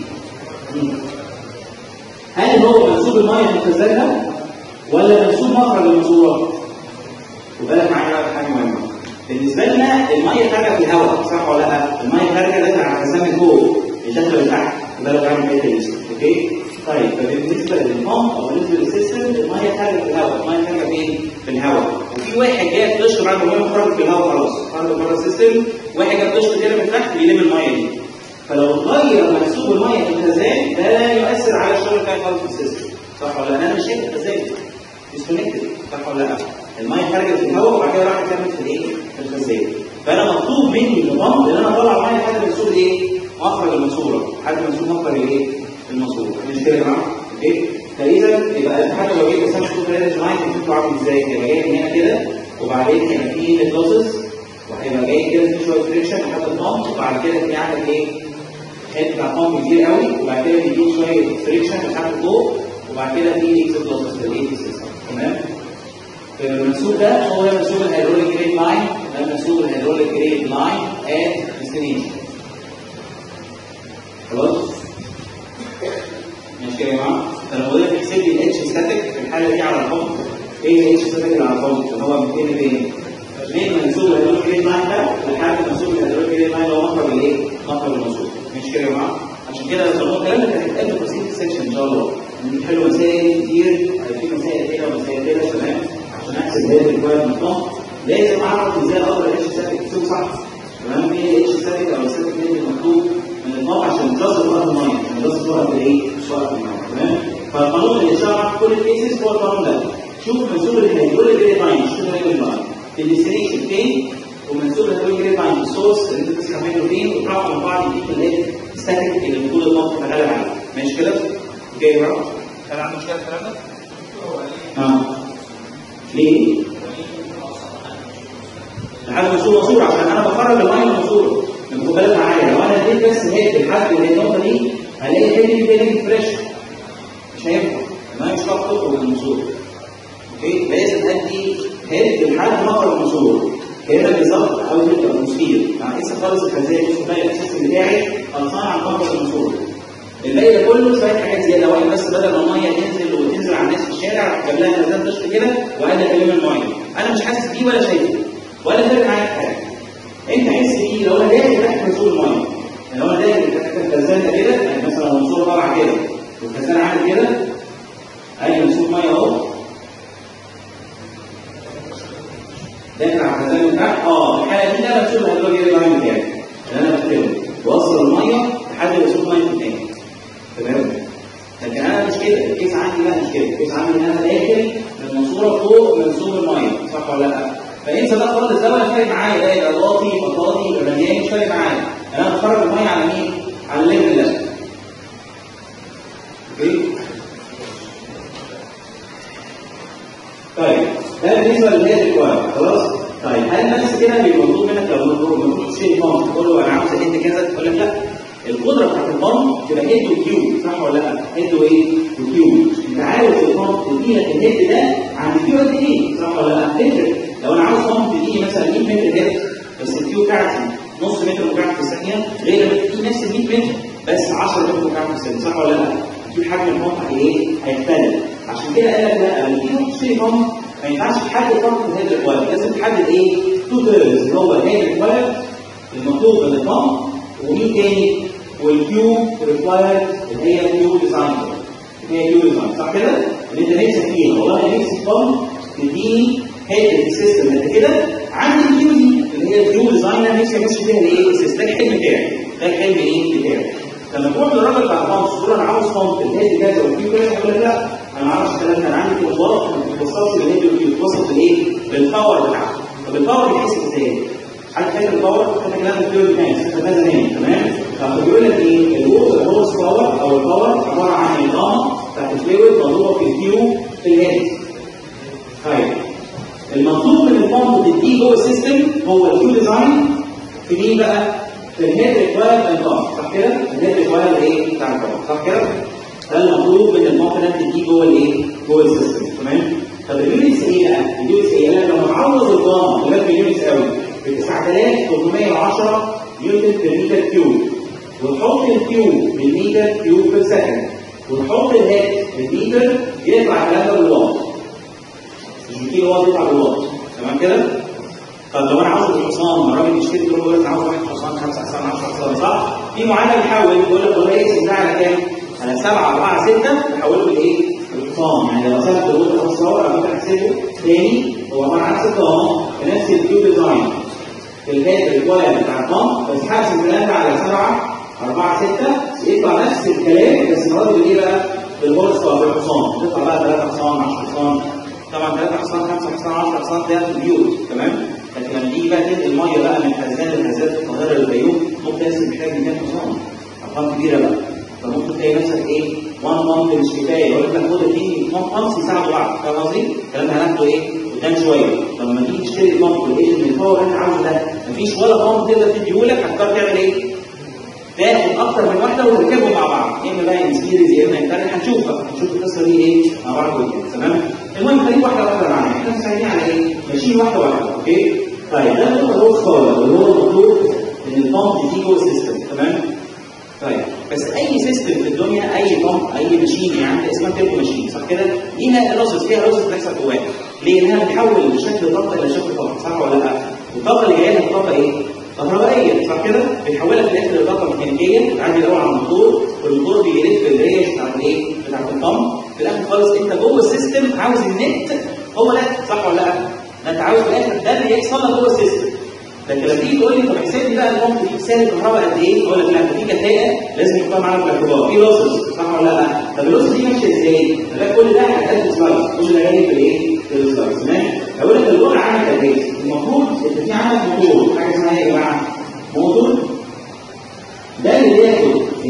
هل هو منسوب الميه المتزلة ولا منسوب مخرج الماسوره؟ خد بالك معايا بقى حاجه مهمه بالنسبه لنا الميه خارجه في الهواء صح ولا لا؟ الميه خارجه داخله على الخزان فوق مش داخله لتحت خد بالك معايا من الحته دي اوكي؟ طيب فبالنسبه للبامب او بالنسبه للسيستم الميه خارجه في الهواء الميه خارجه فين؟ في الهواء وفي واحد جاي بتشرب بعد ما الميه خرجت في الهواء خلاص خرجت بره السيستم واحد جاي بتشرب كده من تحت بيلم الميه دي فلو اتغير منسوب الميه في الخزان ده لا يؤثر على الشغل بتاع خالص في السيستم صح ولا لا؟ انا مش شايف الخزان ديسكونكتد صح ولا لا؟ الميه خرجت في الهواء وبعد كده راحت تكمل في الايه؟ في الخزان فانا مطلوب مني البامب ان انا اطلع ميه لحد منسوب ايه؟ مخرج الماسوره لحد منسوب مخرج الايه؟ الماسوره مش كده يا جماعه؟ اوكي؟ فاذا يبقى حتى لو جيت اسامح شوف الريدج لاين هتبقى عامل ازاي؟ هيبقى جاي من هنا كده وبعدين هيبقى فيه لوسز وهيبقى جاي كده في شويه فريكشن لحد البامب وبعد كده في عندك ايه؟ الحته بتاع البامب كتير قوي وبعد كده بيجيب شويه فريكشن لحد فوق وبعد كده في اكسس لوسز في الايه؟ سيستم تمام؟ المنسوب ده هو منسوب الهيدروليك جريد لاين ده منسوب الهيدروليك جريد لاين ات ديستنيشن خلاص؟ ماشي يا جماعه؟ فلو قلت تحسب لي الاتش ستاتيك في الحاله دي على البامب ايه الاتش ستاتيك اللي على البامب؟ اللي هو 200 200 من منسوب الهيدروليك جريد لاين ده لحد منسوب الهيدروليك جريد لاين اللي هو مخرج الايه؟ مخرج المنسوب ماشي كده يا جماعه؟ عشان كده الكلام ده هيتقال في تفاصيل السكشن ان شاء الله بنحل مسائل كتير في مسائل كده ومسائل كده تمام عشان احسب هذه الكويس من لازم اعرف ازاي اقدر الاتش ستاتيك تكتبه صح تمام ايه الاتش ستاتيك او الستاتيك اللي مكتوب من البامب عشان تصل وقت الميه عشان تصل وقت الايه؟ وقت الميه تمام فالقانون اللي شرح في كل الكيسز هو القانون ده شوف منسوب الهيدروليك جريد لاين شوف الهيدروليك لاين في الديستنيشن فين ومنسوب الهيدروليك جريد لاين في السورس اللي انت بتستعمله فين وتطرحهم من بعض يديك الايه؟ الستاتيك اللي المفروض البامب تتغلب عليه. ماشي كده؟ اوكي يا جماعه؟ كان عنده مشكله الكلام ده؟ ليه؟ لحد منصور عشان انا بخرج الميه من المنصوره. انت خد بالك معايا، لو انا اديت بس هيك لحد النقطه دي هلاقي تاني فريش مش هينفع. الميه مش هتعرف تخرج من المنصوره. اوكي؟ لازم ادي هيك لحد مخرج المنصوره. هنا بالظبط او الاتموسفير، يعني لسه خالص الخزان مش باقي السيستم بتاعي خلصان عن مخرج المنصوره. الباقي ده كله شويه حاجات زياده، واحد بس بدل ما الميه تنزل على الناس في الشارع جاب لها خزان طشت كده وقال كلمه الميه. انا مش حاسس بيه ولا شايفه ولا فارق معايا حاجه. انت حس بيه لو انا داخل تحت منسوب الميه. يعني لو انا داخل تحت الخزان ده كده، يعني مثلا المنسوب طالع كده والخزان عامل كده، ادي منسوب ميه اهو داخل على الخزان من تحت. الحاله دي ده منسوب الهيدروليكية اللاين بتاعي اللي انا بستخدمه ووصل الميه لحد منسوب ميه الثاني. تمام؟ لكن انا مش كده، الكيس عندي لا مش كده، الكيس عندي ان انا داخل المنصوره فوق منسوب الميه، صح ولا لا؟ فانسى ده خالص، ده ولا فارق معايا، ده يبقى لاطي فضاطي يبقى مليان مش فارق معايا. انا بخرج الميه على مين؟ على الليفل ده. اوكي؟ طيب ده بالنسبه للهيدروليكية. خلاص؟ طيب هل نفس كده بيبقى مطلوب منك لو المفروض تشتري بامب تقول له انا عاوز هيد كذا؟ تقول لك لا، القدره بتاعت البامب تبقى هيد وكيو، صح ولا لا؟ هيد وايه؟ وكيو. انت عاوز البامب تدي لك الهيد ده عند الكيو قد ايه؟ صح ولا لا؟ تفرق. لو انا عاوز بامب تديني مثلا 100 متر هيد بس الكيو بتاعتي نص متر مكعب في الثانيه، غير لما تديني نفس ال 100 متر بس 10 متر مكعب في الثانيه، صح ولا لا؟ اكيد حجم البامب هيختلف. عشان كده قال لك لا، لما تيجي تشتري بامب ما ينفعش تحدد بامب الهيدروليكية، لازم تحدد ايه؟ 2 تيرز اللي هو الهيدروليكية المطلوب من البامب، ومين تاني؟ والكيو ريكوايرد اللي هي كيو ديزاين. هي كيو ديزاين، صح كده؟ اللي انت نفسك فيها، والله انا نفسي بامب تديني هيد السيستم قد كده عندي الكيو دي اللي هي الكيو ديزاين، انا نفسي امشي فيها الايه؟ السيستم. ده الحلم بتاعي، ده الحلم ايه؟ بتاعي. لما تروح للراجل بتاع البامب تقول له انا عاوز بامب الهيد كذا والكيو كذا، يقول لك لا انا ما اعرفش الكلام ده، انا عندي كونفورت ما بتوصلش للهيد والكيو، بتوصل بالايه؟ بالباور بتاعته. طب الباور بيتحسب ازاي؟ حد فاكر الباور؟ فاكر كلام الدكتور بناء ده زمان، تمام؟ فبيقول لك ايه؟ الهورس باور او الباور عباره عن القامه بتاعت الفلويد مضروبه في الكيو في الهيد. طيب المطلوب من البامب تديه جوه السيستم هو الكيو ديزاين في مين بقى؟ في الهيد ريكوايرد البامب، صح كده؟ الهيد ريكوايرد ايه؟ بتاع البامب، صح كده؟ ده المطلوب من البامب انك تديه جوه الايه؟ جوه السيستم، تمام؟ طب اليونتس ايه بقى؟ اليونتس ايه؟ انا لما بعوض القامه بجيب اليونتس قوي ب 9310 نيوتن بير متر كيوب، ونحط الكيو بالمتر كيوب بير سكند، ونحط الهيد بالمتر يطلع الكلام ده بالواط. مش بالكيلو واط، يطلع بالواط، تمام كده؟ طب لو انا عاوز الحصان، الراجل بيشتري يقول له انا عاوز واحد حصان 5 حصان 10 حصان، صح؟ في معادله بيحول يقول لك والله اقسم ده على كام؟ على 7 4 6 نحوله لايه؟ الحصان. يعني لو اخدت الوضع الصور انا ممكن احسبه تاني هو عباره عن 6 اهو بنفس الكيو ديزاين في الهيد ريكوايرد بتاع البامب، بس حاسب الكلام ده على 7 4 6 يطلع نفس الكلام بس المره دي بايه بقى؟ بالهورس باور بالحصان، تطلع بقى 3 حصان 10 حصان، طبعا 3 حصان 5 حصان 10 حصان ده في البيوت، تمام؟ لكن لما تيجي بقى تنقل الميه بقى من خزان لخزان في القاهره للفيوم ممكن تحسب محتاج 200 حصان، ارقام كبيره بقى. فممكن تلاقي نفسك ايه؟ 1 بامب مش كفايه، يقول لك خد اثنين 1 بامب يساعدوا بعض، فاهم قصدي؟ الكلام ده هناخده ايه؟ قدام شويه. لما تيجي تشتري بامب والايه من الباور اللي انت عاوزه ده مفيش ولا بامب تقدر تديهولك، هتضطر تعمل ايه؟ تاخد اكتر من واحده وتركبهم مع بعض، يا اما بقى سيريز يا اما انترنت، هنشوف القصه دي ايه مع بعض كده، تمام؟ المهم خليك واحده واحده معايا، احنا مساعدين على ايه؟ ماشيين واحده واحده، اوكي؟ طيب ده هو الصالح اللي هو المطلوب ان البامب تيجي جوه السيستم، تمام؟ طيب بس اي سيستم في الدنيا، اي بامب اي ماشين يعني اسمها تيربو ماشين، صح كده؟ ليها لوسز، فيها لوسز بتحصل جواها. ليه؟ لانها بتحول من شكل طاقه الى شكل طاقه، صح ولا لا؟ والطاقه اللي جايه لها طاقه ايه؟ كهربائيه، صح كده؟ بتحولها في الاخر لطاقه ميكانيكيه، تعدي الاول على الموتور، والموتور بيلف الريش بتاعت الايه؟ بتاعت البامب، في الاخر خالص انت جوه السيستم عاوز النت هو ده، صح ولا لا؟ انت عاوز في الاخر ده اللي يحصل لك جوه السيستم. لكن لما تيجي تقول لي طب احسب لي بقى البامب دي بتساوي الكهرباء قد ايه؟ اقول لك لا، في كفاءه لازم يحطها معانا في الاعتبار، في لوسز، صح ولا لا؟ طب اللوسز دي ماشيه ازاي؟ ده كل ده هيحتاج سلايدز، كل ده جاي في الايه؟ في السلايدز، تمام؟ هقول لك اللون عامل قد ايه؟ المفروض ان في عندك موتور، حاجه اسمها ايه يا جماعه؟ موتور ده اللي بياخد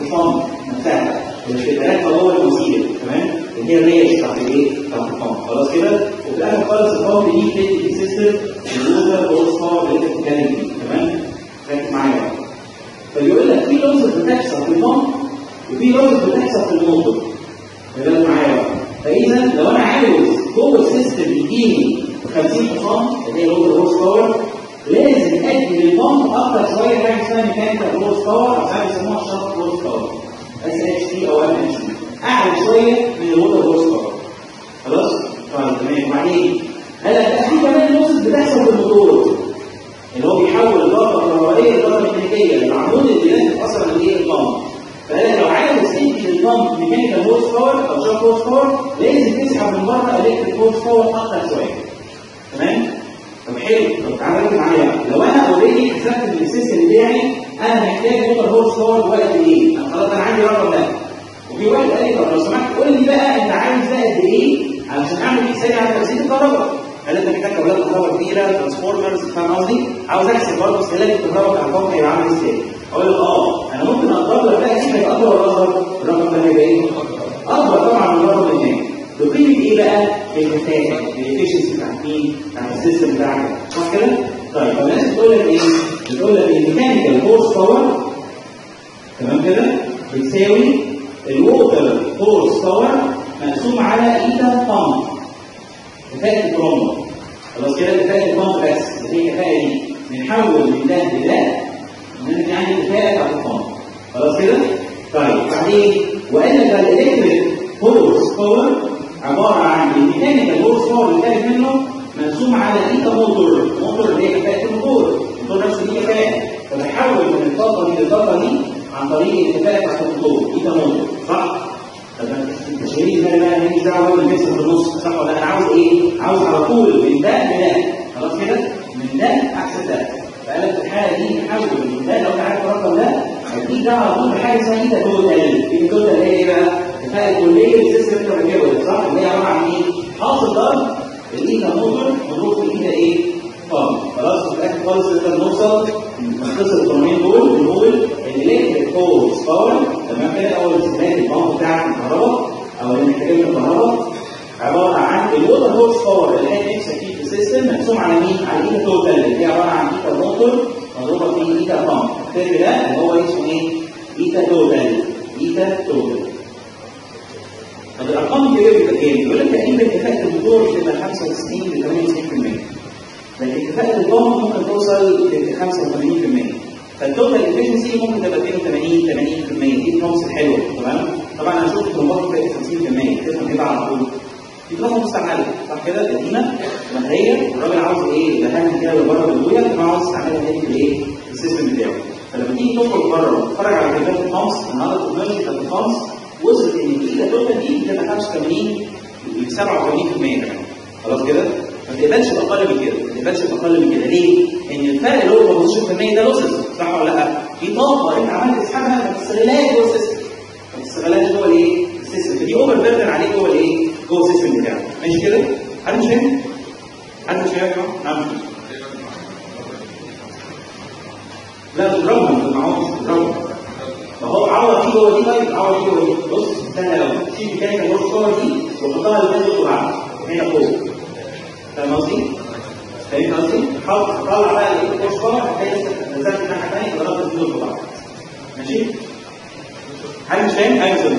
البامب نفسها اللي بتبقى جوه المواسير، تمام؟ اللي هي الريش بتاعت الايه؟ بتاعت البامب، خلاص كده؟ وفي الاخر خالص البامب دي بتدي سيستم الووتر هورس باور اللي انت بتتكلم فيه، تمام؟ ركز معايا بقى. فبيقول لك في لوزز بتحصل في البامب وفي لوزز بتحصل في الموتور. ركز معايا بقى. فاذا لو انا عاوز جوه السيستم يديني 50 حصان اللي هي الووتر هورس باور، لازم ادي للبامب اكتر شويه حاجه اسمها ميكانيكال هورس باور او حاجه يسموها شافت هورس باور SHT او MHT، اعلى شويه من الووتر هورس باور. خلاص؟ طيب تمام. وبعدين قال لك في كمان لوسز بتحصل في الموتور اللي هو بيحول الطاقه الكهربائيه لطاقه ميكانيكيه، العمود اللي لازم اصلا الايه؟ البامب. فقال لك لو عايز تدي للبامب ميكانيكال هورس باور او شافت هورس باور لازم تسحب من بره الكتريك هورس باور اكتر شويه. تمام؟ طب حلو. طب تعالى ركز معايا. لو انا اوريدي حسبت ان السيستم بتاعي انا محتاج ووتر هورس باور وقت ايه؟ خلاص انا عندي الرقم ده. وفي واحد قال لي طب لو سمحت قول لي بقى انت عايز ده قد ايه علشان اعمل ايه سريع على تقسيم الكهرباء. قال انت محتاج كابلات كهرباء كبيره، ترانسفورمرز، فاهم قصدي؟ عاوز احسب برضه استهلاك الكهرباء بتاع البامب هيبقى عامل ازاي؟ اقول له انا ممكن اقدر لك بقى اكيد هيبقى اكبر ولا اصغر؟ الرقم ده هيبقى ايه؟ اكبر طبعا من الرقم اللي هناك. بقيمه ايه بقى؟ الكفاءه، الافشنسي بتاعت مين؟ بتاعت السيستم بتاعك، صح كده؟ طيب الناس بتقول لك ايه؟ بتقول لك الميكانيكال هورس باور تمام كده؟ بتساوي الووتر هورس باور مقسوم على ايتا بامب. كفاءة البامب. خلاص كده كفاءة البامب بس، هي الكفاءة دي بنحول من ده لده يعني الكفاءة بتاعت البامب. خلاص كده؟ طيب بعدين وقال لك الالكتريك هورس باور عباره عن الميكانيكال هورس باور اللي خارج منه مقسوم على ايتا موتور، الموتور اللي هي كفاءة الموتور، الموتور نفسه دي كفاءة، فبحول من الطاقة دي للطاقة دي عن طريق الكفاءة بتاعت الموتور، ايتا موتور، صح؟ طب التشغيل ده بقى ماليش دعوه اللي بيحصل في النص، صح ولا انا عاوز ايه؟ عاوز على طول من ده لده، خلاص كده؟ من ده احسن ده. فقال لك في الحاله دي نحول من ده لو انت عارف الرقم ده هتجيب ده على طول بحاجه اسمها ايتا توتال. ايتا توتال اللي هي ايه بقى؟ الكفاءه الكليه للسيستم الكهربائي، صح؟ اللي هي عباره عن ايه؟ حاصل ضرب الايتا موتور مضروب في الايتا ايه؟ بامب. خلاص في الاخر خالص نقدر نوصل نختصر القانونين دول ونقول الالكتريك هورس باور تمام كده اول استهلاك البامب بتاعك الكهرباء او اللي محتاجين الكهرباء عباره عن الووتر هورس باور اللي هي نفسك فيه في السيستم مقسوم على مين؟ على ايتا توتال اللي هي عباره عن ايتا موتور مضروبه في ايتا بامب. الفرق ده اللي هو اسمه ايه؟ ايتا توتال. ايتا توتال. طب الارقام دي بتبقى كام؟ يقول لك تقريبا كفاءه الموتور بتبقى 95 ل 98%. لكن كفاءة البامب ممكن توصل ل 85%. فالتوتال افشنسي ممكن تبقى 82 80%. دي البامبس الحلوه، تمام؟ طبعا انا شفت البامب بتاعت 50%، تفهم ايه بقى على طول؟ دي بامب مستعمله، صح كده؟ قديمه مهريه، الراجل عاوز ايه؟ يدخلها كده لبره بالبويه، فعاوز يستعملها تاني في الايه؟ في السيستم بتاعه. فلما تيجي تخرج بره وتتفرج على كميات البامبس، النهارده التكنولوجيا بتاعت البامبس وصلت ان الايتا توتال دي بتبقى 85 ل 87% كمان. خلاص كده؟ ما تقبلش باقل من كده، ما تقبلش باقل من كده، ليه؟ ان الفرق اللي هو 15% ده لوسز، صح ولا لا؟ في طاقه انت عمال تسحبها ما تستغلهاش جوه السيستم. ما تستغلهاش جوه الايه؟ السيستم، فدي اوفر بيردن عليك جوه الايه؟ جوه السيستم بتاعك، ماشي كده؟ حد مش فاهم؟ حد مش فاهم يا جماعه؟ نعم. لا تضربهم ما تسمعوش، تضربهم. فهو عوض دي جوه دي، طيب عوض دي جوه دي، بص استنى لو شيل ميكانيكال هورس باور دي وحطها للناس يدخل هنا فوق. فاهم قصدي؟ فاهم قصدي؟ حاول تطلع بقى الهورس باور هتلاقي نزلت الناحيه الثانيه يبقى ضربت الدول في بعض. ماشي؟ حد مش فاهم؟ ايوه سوري.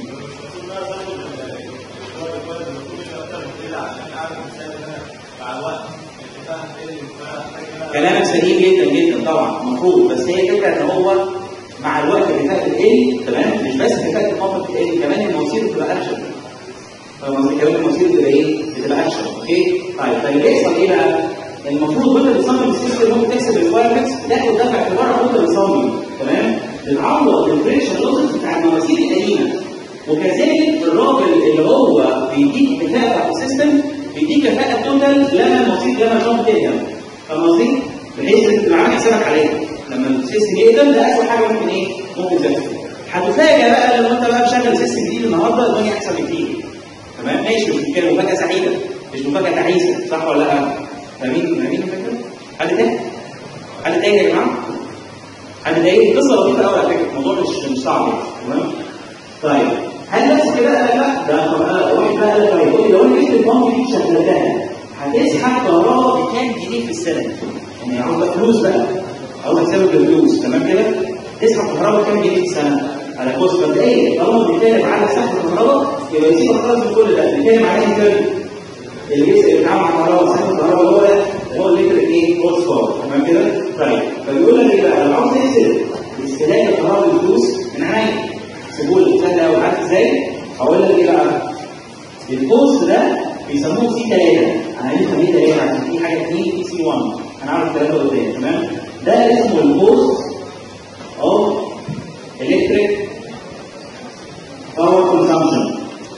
كلامك سليم جدا جدا طبعا المفروض، بس هي فكره ان هو مع الوقت الكفاءه بتقل، تمام؟ مش بس كفاءه البامب بتقل، كمان المواسير بتبقى اكشن. فاهم قصدي؟ كمان المواسير بتبقى ايه؟ بتبقى اكشن، اوكي؟ طيب فاللي بيحصل ايه بقى؟ المفروض وانت بتصمم السيستم ممكن تحسب الريكوايرمنتس تاخد دفع اعتبار وانت بتصمم، تمام؟ بتعوض الفريكشن لوسز بتاع المواسير القديمه. وكذلك الراجل اللي هو بيديك كفاءه بتاعت السيستم بيديك كفاءه توتال لما المواسير لما الشنط تهدم. فاهم قصدي؟ بحيث انك تبقى عامل حسابك عليها. لما السيستم يقدم ده اسهل حاجه ممكن ايه؟ ممكن تحصل. هتفاجئ بقى لما انت بقى مشغل سيستم جديد النهارده الدنيا احسن بكتير. تمام؟ ماشي، مش مشكله، مفاجاه سعيده مش مفاجاه تعيسه، صح ولا لا؟ فاهمين الفكره؟ حد تاني؟ حد تاني يا جماعه؟ حد ضايق؟ قصه لطيفه قوي على فكره، الموضوع مش صعب يعني. تمام؟ طيب هل بس كده؟ لا، ده واحد بقى قال لك طيب قول لي لو انا جبت البامب دي شغلتها هتسحب كهرباء بكام جنيه في السنه؟ يعني عاوز فلوس بقى، عاوز تساوي بالفلوس. تمام كده؟ تسحب كهرباء كام جنيه في السنه؟ على كوست مبدئيا طالما بنتكلم على سحب الكهرباء يبقى يسيبك خالص من كل ده، بنتكلم على ايه؟ اللي بيتعامل مع الكهرباء سحب الكهرباء هو الليتر ايه؟ كوست فور. تمام كده؟ طيب فبيقول لك ايه بقى؟ لو عاوز تحسب استهلاك الكهرباء بالفلوس من عينيا سيبولي سهل قوي. عارف ازاي؟ هقول لك ايه بقى؟ الكوست ده بيسموه سي 3. انا عايز اخليه 3 عشان في حاجه 2 في سي 1 هنعرف 3 قدام. تمام؟ ده اسمه الكوست اوف الكتريك باور كونسامشن،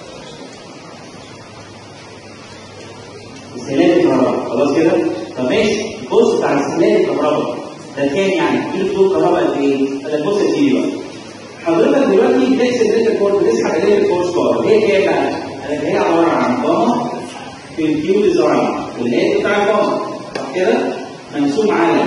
استهلاك الكهرباء. خلاص كده؟ طب ماشي، الكوست بتاع استهلاك الكهرباء ده كام يعني؟ كيلو فلو كهرباء قد ايه؟ ده الكوست الكبير بقى. حضرتك دلوقتي بتحسب الكتريك باور، بتسحب الكتريك باور هي كام بقى؟ هي عباره عن ضغط في الكيو ديزاين والهيد بتاع الضغط، صح كده؟ منسوب على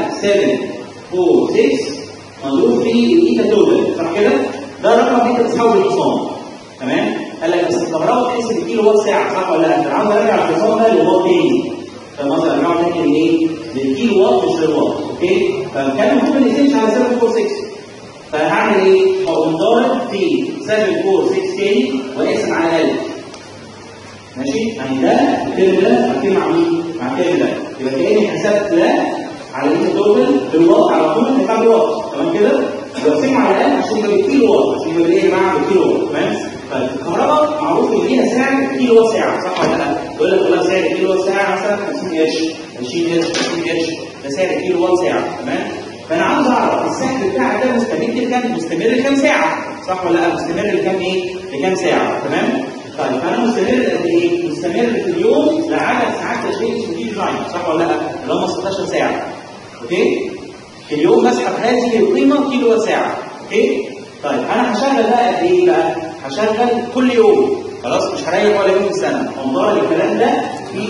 746 مضروب في الايتا توتال، صح كده؟ ده رقم انت بتسحبه بالحصان. تمام؟ قال لك بس الكهرباء بتحسب الكيلو وات ساعه، صح ولا لا؟ انا عاوز ارجع الحصان ده للوات تاني. فمثلا ارجعه تاني لايه؟ للكيلو وات مش للوات، اوكي؟ فكان المفروض ما يقسمش على 746. فهعمل ايه؟ هقوم ضارب في 746 تاني واقسم على 1000. ماشي؟ يعني ده الترم ده هكتب مع مين؟ مع الترم ده. يبقى كاني حسبت ده على الايتا توتال بالوات على طول هيطلع بالوات. تمام كده؟ بقسمه على 1000 عشان يبقى بالكيلو وات، عشان يبقى ايه يا جماعه؟ بالكيلو وات. تمام؟ فالكهرباء معروف ان ليها سعر كيلو وات ساعه، صح ولا لا؟ يقول لك والله سعر كيلو وات ساعه مثلا 50 قرش، 20 قرش، 30 قرش، ده سعر كيلو وات ساعه. تمام؟ فانا عاوز اعرف السحب بتاعك ده مستمر لكام ساعه، صح ولا لا؟ مستمر لكام ايه؟ لكام ساعه. تمام؟ طيب فانا مستمر قد ايه؟ مستمر في اليوم لعدد ساعات تشغيل الديزاين، صح ولا لا؟ اللي هم 16 ساعه. اوكي؟ في اليوم بسحب هذه القيمه كيلو وات ساعه. اوكي؟ طيب انا هشغل بقى قد ايه بقى؟ هشغل كل يوم، خلاص مش هريح ولا يوم في السنه، هنضرب الكلام ده في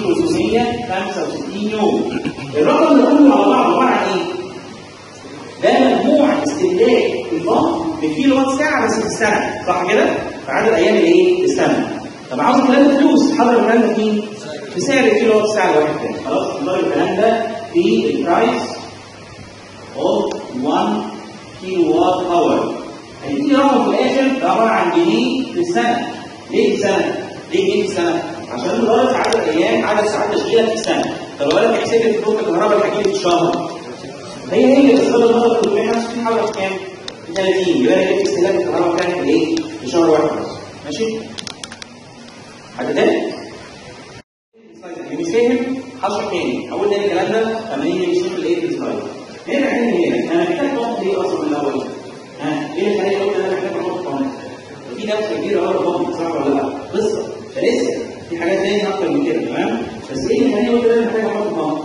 365 يوم. الرقم ده كله على بعضه عباره عن ايه؟ ده مجموع استهلاك البامب بكيلو وات ساعه بس في السنه، صح كده؟ في عدد ايام الايه؟ السنه. طب عاوز الكلام ده فلوس، حضر الكلام ده فين؟ في سعر الكيلو وات ساعه الواحد تاني. خلاص نضرب الكلام ده في البرايس اوف 1 كيلو وات اور. هيديني رقم في الاخر ده عباره عن جنيه في السنه. ليه في السنه؟ ليه جنيه في السنه؟ عشان نضرب عدد ايام، عدد ساعات تشغيلك في السنه. طب لو انا حسبت في فلوس الكهرباء اللي هتجيلي في الشهر هي بس بدل ما تدخل في 65 حوالي كام؟ 30. يبقى انا جبت استهلاك الكهرباء بتاعتي في ايه؟ في شهر واحد بس. ماشي؟ حاجه تاني؟ اللي مش فاهم هشرح تاني، هقول تاني الكلام ده لما نيجي نشوف الايه في السلايد. هنا هنا انا محتاج بامب ليه اصلا من الاول؟ ايه اللي خلاني اقول انا محتاج بامب؟ في نفس كبيره ورا بامب، صح ولا لا؟ قصه فلسه في حاجات تانية اكتر من كده. تمام؟ بس ايه اللي خلاني اقول انا محتاج احط بامب؟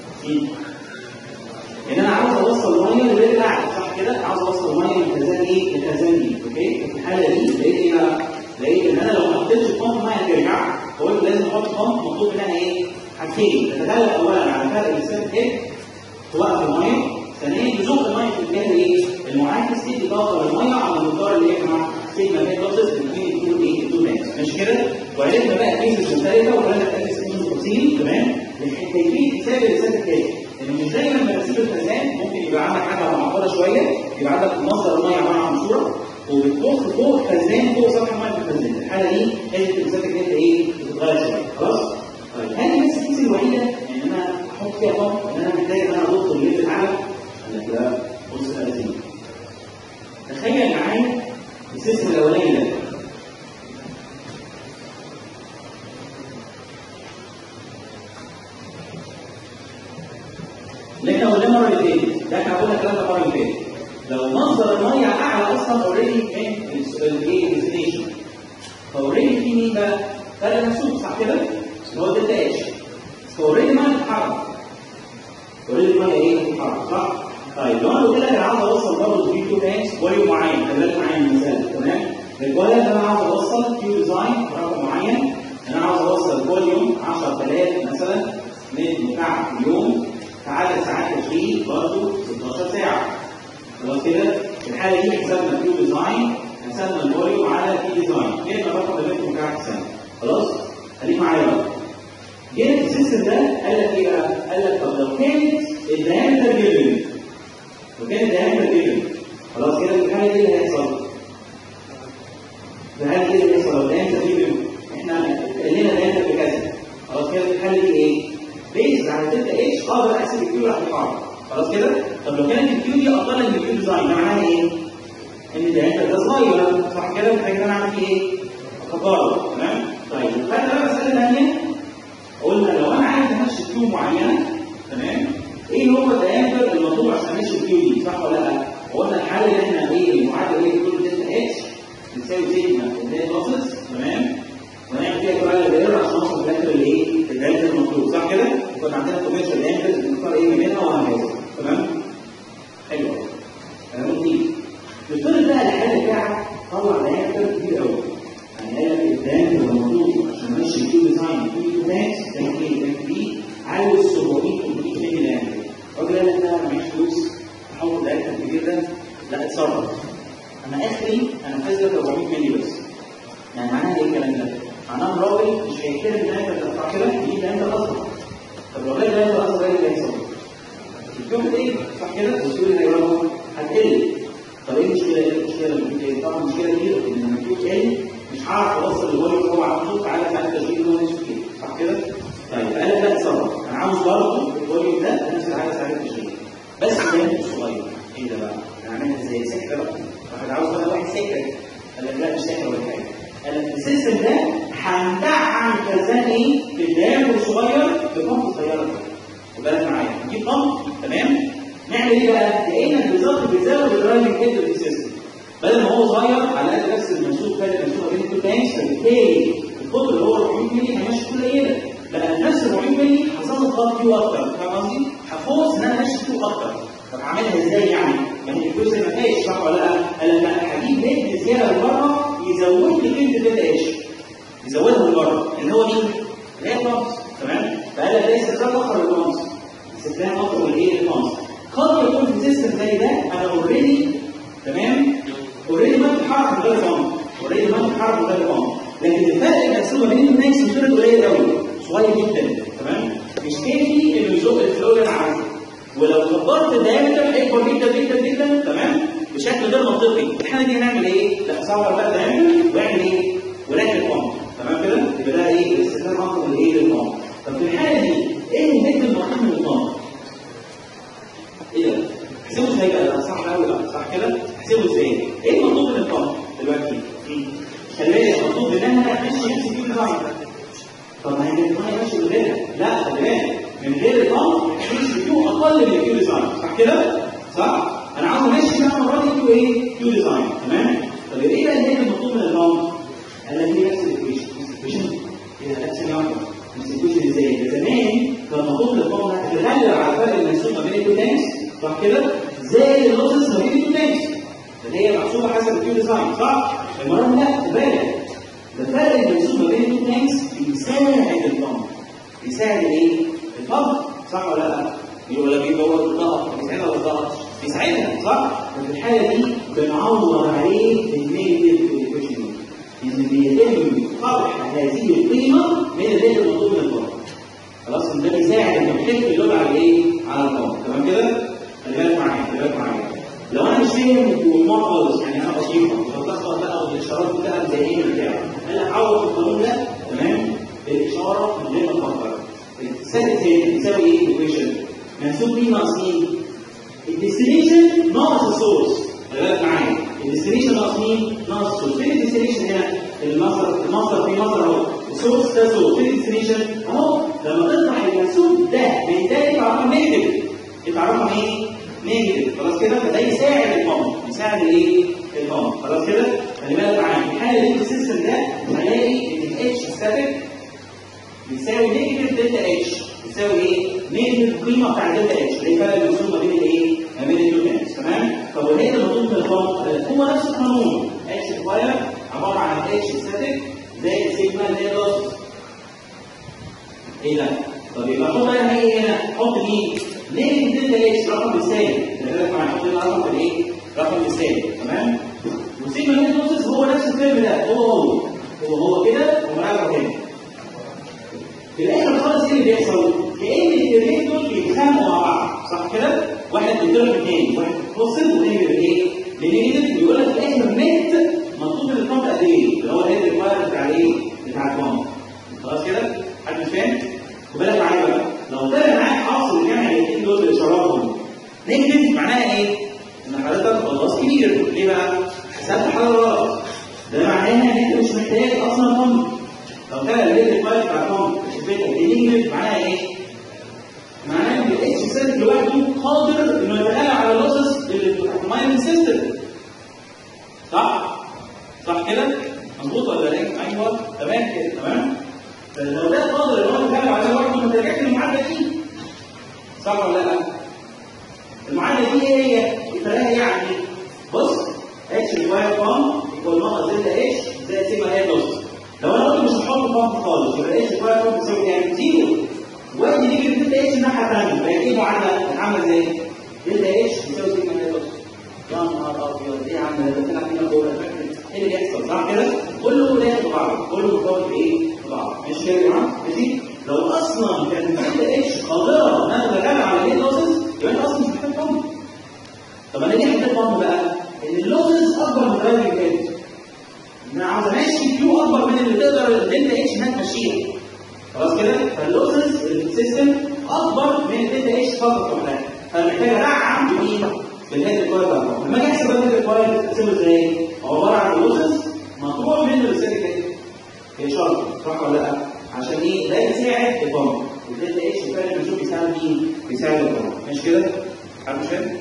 ان انا عاوز اوصل الميه لبيت الاعلى، صح كده؟ عاوز اوصل الميه من الخزان ايه؟ للخزان دي، اوكي؟ في الحاله دي لقيت ايه بقى؟ لقيت ان انا لو ما حطيتش البامب الميه هترجع، فقلت لازم احط بامب. مطلوب منها ايه؟ حاجتين، تتغلب اولا على فرق المسافه ايه؟ توقف الميه، ثانيا يزق الميه في الاتجاه ايه؟ المعاكس دي تضغط الميه على المقدار اللي هي مع سيجما بين لوسز بين التو ايه؟ التو بانكس، ماشي كده؟ وعرفنا بقى كيسز مختلفه وقلنا كيسز تفصيل. تمام؟ كيفيه حساب المسافه ايه؟ ان مش دايما لما تسيب الخزان ممكن يبقى عندك حاجه معقده شويه، يبقى عندك مصدر الميه عباره عن ماسوره وبتبص فوق الخزان، فوق سطح الميه في الخزان. الحاله دي لازم المسافه دي ايه؟ بتتغير شويه. خلاص؟ طيب هل بس الكيس الوحيده ان انا احط فيها بامب ان انا محتاج ان انا اضغط الليفل الاعلى؟ قال لك لا، بص بقى دي. تخيل معايا السيستم الاولاني ده. اللي احنا قلناه المره اللي فاتت، ده احنا قلنا الكلام ده المره اللي فاتت. لو مصدر الميه اعلى اصلا اوريدي من الايه؟ الستيشن. فاوريدي في مين بقى؟ فرق محسوب، صح كده؟ اللي هو الدلتا اتش. فاوريدي الميه بتتحرك. اوريدي الميه ايه؟ بتتحرك، صح؟ طيب لو انا قلت لك انا عاوز اوصل برضه في 2 تانكس فوليوم معين، خلي بالك معايا من المثال، تمام؟ الفوليوم ده انا عاوز اوصل كيو ديزاين رقم معين، انا عاوز اوصل فوليوم 10000 مثلا من مكعب في اليوم. فعدد ساعات تشغيل برضه 16 ساعة. خلاص كده؟ تحت سنه. خلاص؟ خليك معايا بقى. جينا في السيستم ده قال لك ايه بقى؟ قال لك طب لو كانت الدايمتر جيفن، لو كان الدايمتر جيفن خلاص كده في الحاله دي اللي هيحصل؟ في الحاله دي اللي هيحصل لو الدايمتر جيفن احنا قلنا دايمتر بكذا، خلاص كده في الحاله دي ايه؟ بيز على دلتا اتش اقدر احسب الكيو على القاعده. خلاص كده؟ طب لو كانت الكيو دي اقل من الكيو ديزاين ده معناها ايه؟ ان الدايمتر ده صغير، صح كده؟ محتاج ان انا اعمل فيه ايه؟ تقارب. تمام؟ طيب خدنا بقى مساله ثانيه، قلنا لو انا عايز امشي كيو معينه، تمام؟ ايه هو الدايمتر المطلوب عشان امشي الكيو دي، صح ولا لا؟ قلنا الحل اللي احنا ايه؟ المعادله ايه؟ كل دلتا اتش بتساوي سيجما اللي هي لوسز، تمام؟ ونعمل فيها كواليتي بيرر عشان نوصل في الاخر لايه؟ الدايمتر المطلوب، صح كده؟ يكون عندنا كوميرشال دايمتر بنختار ايه منها وهكذا، تمام؟ حلو قوي. كلام لطيف. نفترض بقى الحل بتاعك طلع دايمتر كبير قوي. يعني قال لك الدايمتر المطلوب عشان امشي الكيو ديزاين كيو تانكس ده ايه؟ ده دي عاوز 700 ملي دايمتر. الراجل قال لك لا انا معيش فلوس احول الدايمتر الكبير ده، لا اتصرف. انا اخري انفذ لك 400 ملي بس. يعني معناها ايه الكلام ده؟ معناها الراجل مش هيحترم الدايمتر بتاع كده يجيب دايمتر اصغر. طب لو جاب دايمتر اصغر ايه اللي هيحصل؟ الكيو ايه؟ صح كده؟ والسيول اللي هيقولها هتقل. طب ايه المشكله؟ ايه المشكله؟ طبعا المشكله دي ان لما الكيو تقل مش هعرف اوصل للفوليوم اللي هو عامله تعالى تعالى التشغيل اللي هو نفسه فيه، صح كده؟ طيب قال لك لا اتصرف، انا عاوز برضه الفوليوم ده نفس الحاجه ساعه التشغيل بس دايمتر صغير. ايه ده بقى؟ هنعملها ازاي؟ سكه بقى. واحد عاوز بقى واحد سكه. قال لك لا مش سكه ولا حاجه. قال لك السيستم ده هندعم خزان ايه؟ في الدايمتر الصغير ببمب صغيره. خد بالك معايا، نجيب بمب، تمام؟ نعمل ايه بقى؟ لقينا بالظبط بيزود الدرايفنج هيد في السيستم. بدل ما هو صغير على قد نفس المنسوب فات المنسوب بين التو تانكس، فبالتالي القطر اللي هو 400 مللي هيمشي كل قليله. بقى نفس 400 مللي هظبط خط كيو اكتر، فاهم قصدي؟ هفوز ان انا امشي كيو اكتر. طب اعملها ازاي يعني؟ ما هي الفلوس ما فيهاش، صح ولا لا؟ قال لا هجيب نجم زياده من بره يزود لي قيمه الداتا ايش؟ يزودها من بره، اللي هو مين؟ اللي هي البامس، تمام؟ فقال لك ده استخدام اخر للبامس. استخدام اخر لايه؟ للبامس. قد يكون في سيستم زي ده انا اوريدي، تمام؟ اوريدي ما بتتحرك من غير بامب، اوريدي ما بتتحرك من غير بامب، لكن الفرق المحسوب ما بين الناس مشترك قليل قوي، صغير جدا، تمام؟ مش كافي انه يزق الفلو اللي انا عايزه. ولو كبرت الدايمتر هيكبر جدا جدا جدا، تمام؟ بشكل غير منطقي. الحاله دي هنعمل ايه؟ لا صور بقى الدايمتر واعمل ايه؟ وركب بامب، تمام كده؟ يبقى ده ايه؟ الاستخدام اكتر من ايه؟ للبامب. طب في الحاله دي ايه الهيد المطلوب من البامب؟ ايه ده؟ احسبه ازاي بقى؟ صح قوي بقى، صح كده؟ احسبه ازاي؟ ايه المطلوب من البامب دلوقتي؟ خلي بالك المطلوب ان انا امشي نفسي فيه ديزاين. طب ما هي الديزاين ماشي من غيرها؟ لا خلي بالك من غير البامب امشي فيه اقل من الكيو ديزاين، صح كده؟ صح؟ انا عاوز امشي بقى المره دي كيو ايه؟ كيو ديزاين، تمام؟ طب ايه بقى اللي المطلوب من البامب؟ قال لك دي نفس الايكويشن، كده نفس النمبر، نفس الايكويشن ازاي؟ زمان كان مطلوب من البامب تتغلب على الفرق المنسوب ما بين التو تانكس، صح كده؟ زي اللوسز ما بين التو تانكس، اللي هي محسوبه حسب الكيو ديزاين، صح؟ المره دي لا، خد بالك ده الفرق المنسوب ما بين التو تانكس بيساعد البامب. بيساعد ايه؟ البامب، صح ولا لا؟ ولا بيدور الضغط؟ بيساعدها ولا الضغط؟ بيساعدها، صح؟ وفي الحاله دي بنعوض عليه بالنيجاتيف ايكويشن دي. ان بيتم طرح هذه القيمه من الداتا المطلوب من البامب. خلاص ده بيساعد ان الحته يدل على ايه؟ على البامب، تمام كده؟ خلي بالك معايا، خلي بالك معايا. لو انا مش فاهم الموضوع خالص، يعني انا بسيطه مش هتلخبط بقى بالاشارات بتاعت زي ايه بتاع، انا عوض القانون ده، تمام؟ بالاشاره من غير ما افكر. السالب زي بتساوي ايه الايكويشن؟ منسوب مين ناقص مين؟ الديستنيشن ناقص السورس. خلي بالك معايا، الديستنيشن ناقص مين؟ ناقص السورس. فين الديستنيشن هنا؟ المصدر في مصدر اهو، السورس ده سورس، فين الديستنيشن؟ اهو. لما تطرح المنسوب ده بالتالي يبقى نيجاتيف، يبقى رقم ايه؟ نيجاتيف، خلاص كده؟ فده يساعد البامب، يساعد الايه؟ البامب، خلاص كده؟ خلي بالك معايا، في الحاله دي السيستم ده هلاقي ان الاتش ستاتيك بيساوي نيجاتيف دلتا اتش، بيساوي ايه؟ نيجاتيف القيمه بتاع دلتا اتش، اللي هي فرق المنسوب ما بين الايه؟ ما بين التو تانكس، تمام؟ طب والهيد المطلوب من البامب هو نفس القانون، اتش سكوير عباره عن اتش ستاتيك زائد سيجما اللي هي لوس. ايه ده؟ طب يبقى حط بقى ايه هنا؟ حط مين؟ نيجاتيف دلتا اتش رقم بالسالب، خلي بالك معايا، حط هنا رقم بالايه؟ رقم بالسالب، تمام؟ وسيجما اللي لوسز هو نفس الترم ده، هو هو كده ومراجعه تاني. في الاخر خالص ايه اللي بيحصل؟ كأن الفريقين دول بيتخانقوا مع بعض، صح كده؟ واحد بيضرب الثاني، واحد بيتوصل والثاني بيبقى ايه؟ بنيجاتيف. بيقول لك في الاخر نت مطلوب من البامب قد ايه؟ اللي هو النت ريكوايرمنت بتاع ايه؟ بتاع البامب. خلاص كده؟ حد مش فاهم؟ خد بالك معايا بقى، لو طلع معاك حاصل جمع الاثنين دول باشاراتهم نيجاتيف معناها ايه؟ ان حضرتك غلاص كبير. ليه بقى؟ حسبت حاجه غلط. ده معناها ان انت مش محتاج اصلا بامب. لو طلع النت ريكوايرمنت بتاع البامب نيجاتيف معناها ايه؟ معناه ان الاتش سيت لوحده قادر انه يتعامل على اللوسز اللي بتتماين سيستم. صح؟ صح كده؟ مظبوط ولا لا؟ ايوه تمام كده تمام؟ فلو ده قادر ان هو يتعامل على لوحده ما ترجعش للمعادله دي. صح ولا لا؟ المعادله دي ايه هي؟ الفرق يعني بص اتش ريكواير بامب يكون ناقص دلتا اتش زائد سيجما هي اللوسز. لو انا قلت مش هحط بامب خالص يبقى اتش ريكواير بامب بيساوي كام؟ زيرو. وادي نيجي دلتا اتش الناحيه الثانيه، بقت ايه معادله؟ عامله ازاي؟ دلتا اتش بيساوي سيجما هي اللوسز. يا نهار ابيض ايه عامله ده؟ طلع فينا جوه ايه اللي بيحصل؟ صح كده؟ كله داخل بعض، كله مرتبط بايه؟ ببعض. ماشي كده يا جماعه؟ ماشي؟ لو اصلا كان دلتا اتش قادره انها تتغلب على ايه اللوسز يبقى انت اصلا مش محتاج بامب. طب انا ليه محتاج بامب بقى؟ ان اللوسز اكبر من الراجل الثاني. انا عاوز امشي كيو اكبر من اللي تقدر الدلتا اتش انها تمشيها. خلاص كده؟ فاللوسز السيستم اكبر من الدلتا اتش فقط وحدها. فانا محتاج ادعم بمين؟ بالهيد ريكوايرد. لما اجي احسب الهيد ريكوايرد احسبه ازاي؟ عباره عن اللوسز مطروح منه السيركت اشاره، صح ولا لا؟ عشان ايه؟ ده يساعد البامب. والدلتا اتش فعلا بنشوف بيساعد مين؟ بيساعد البامب. ماشي كده؟ حد مش فاهم؟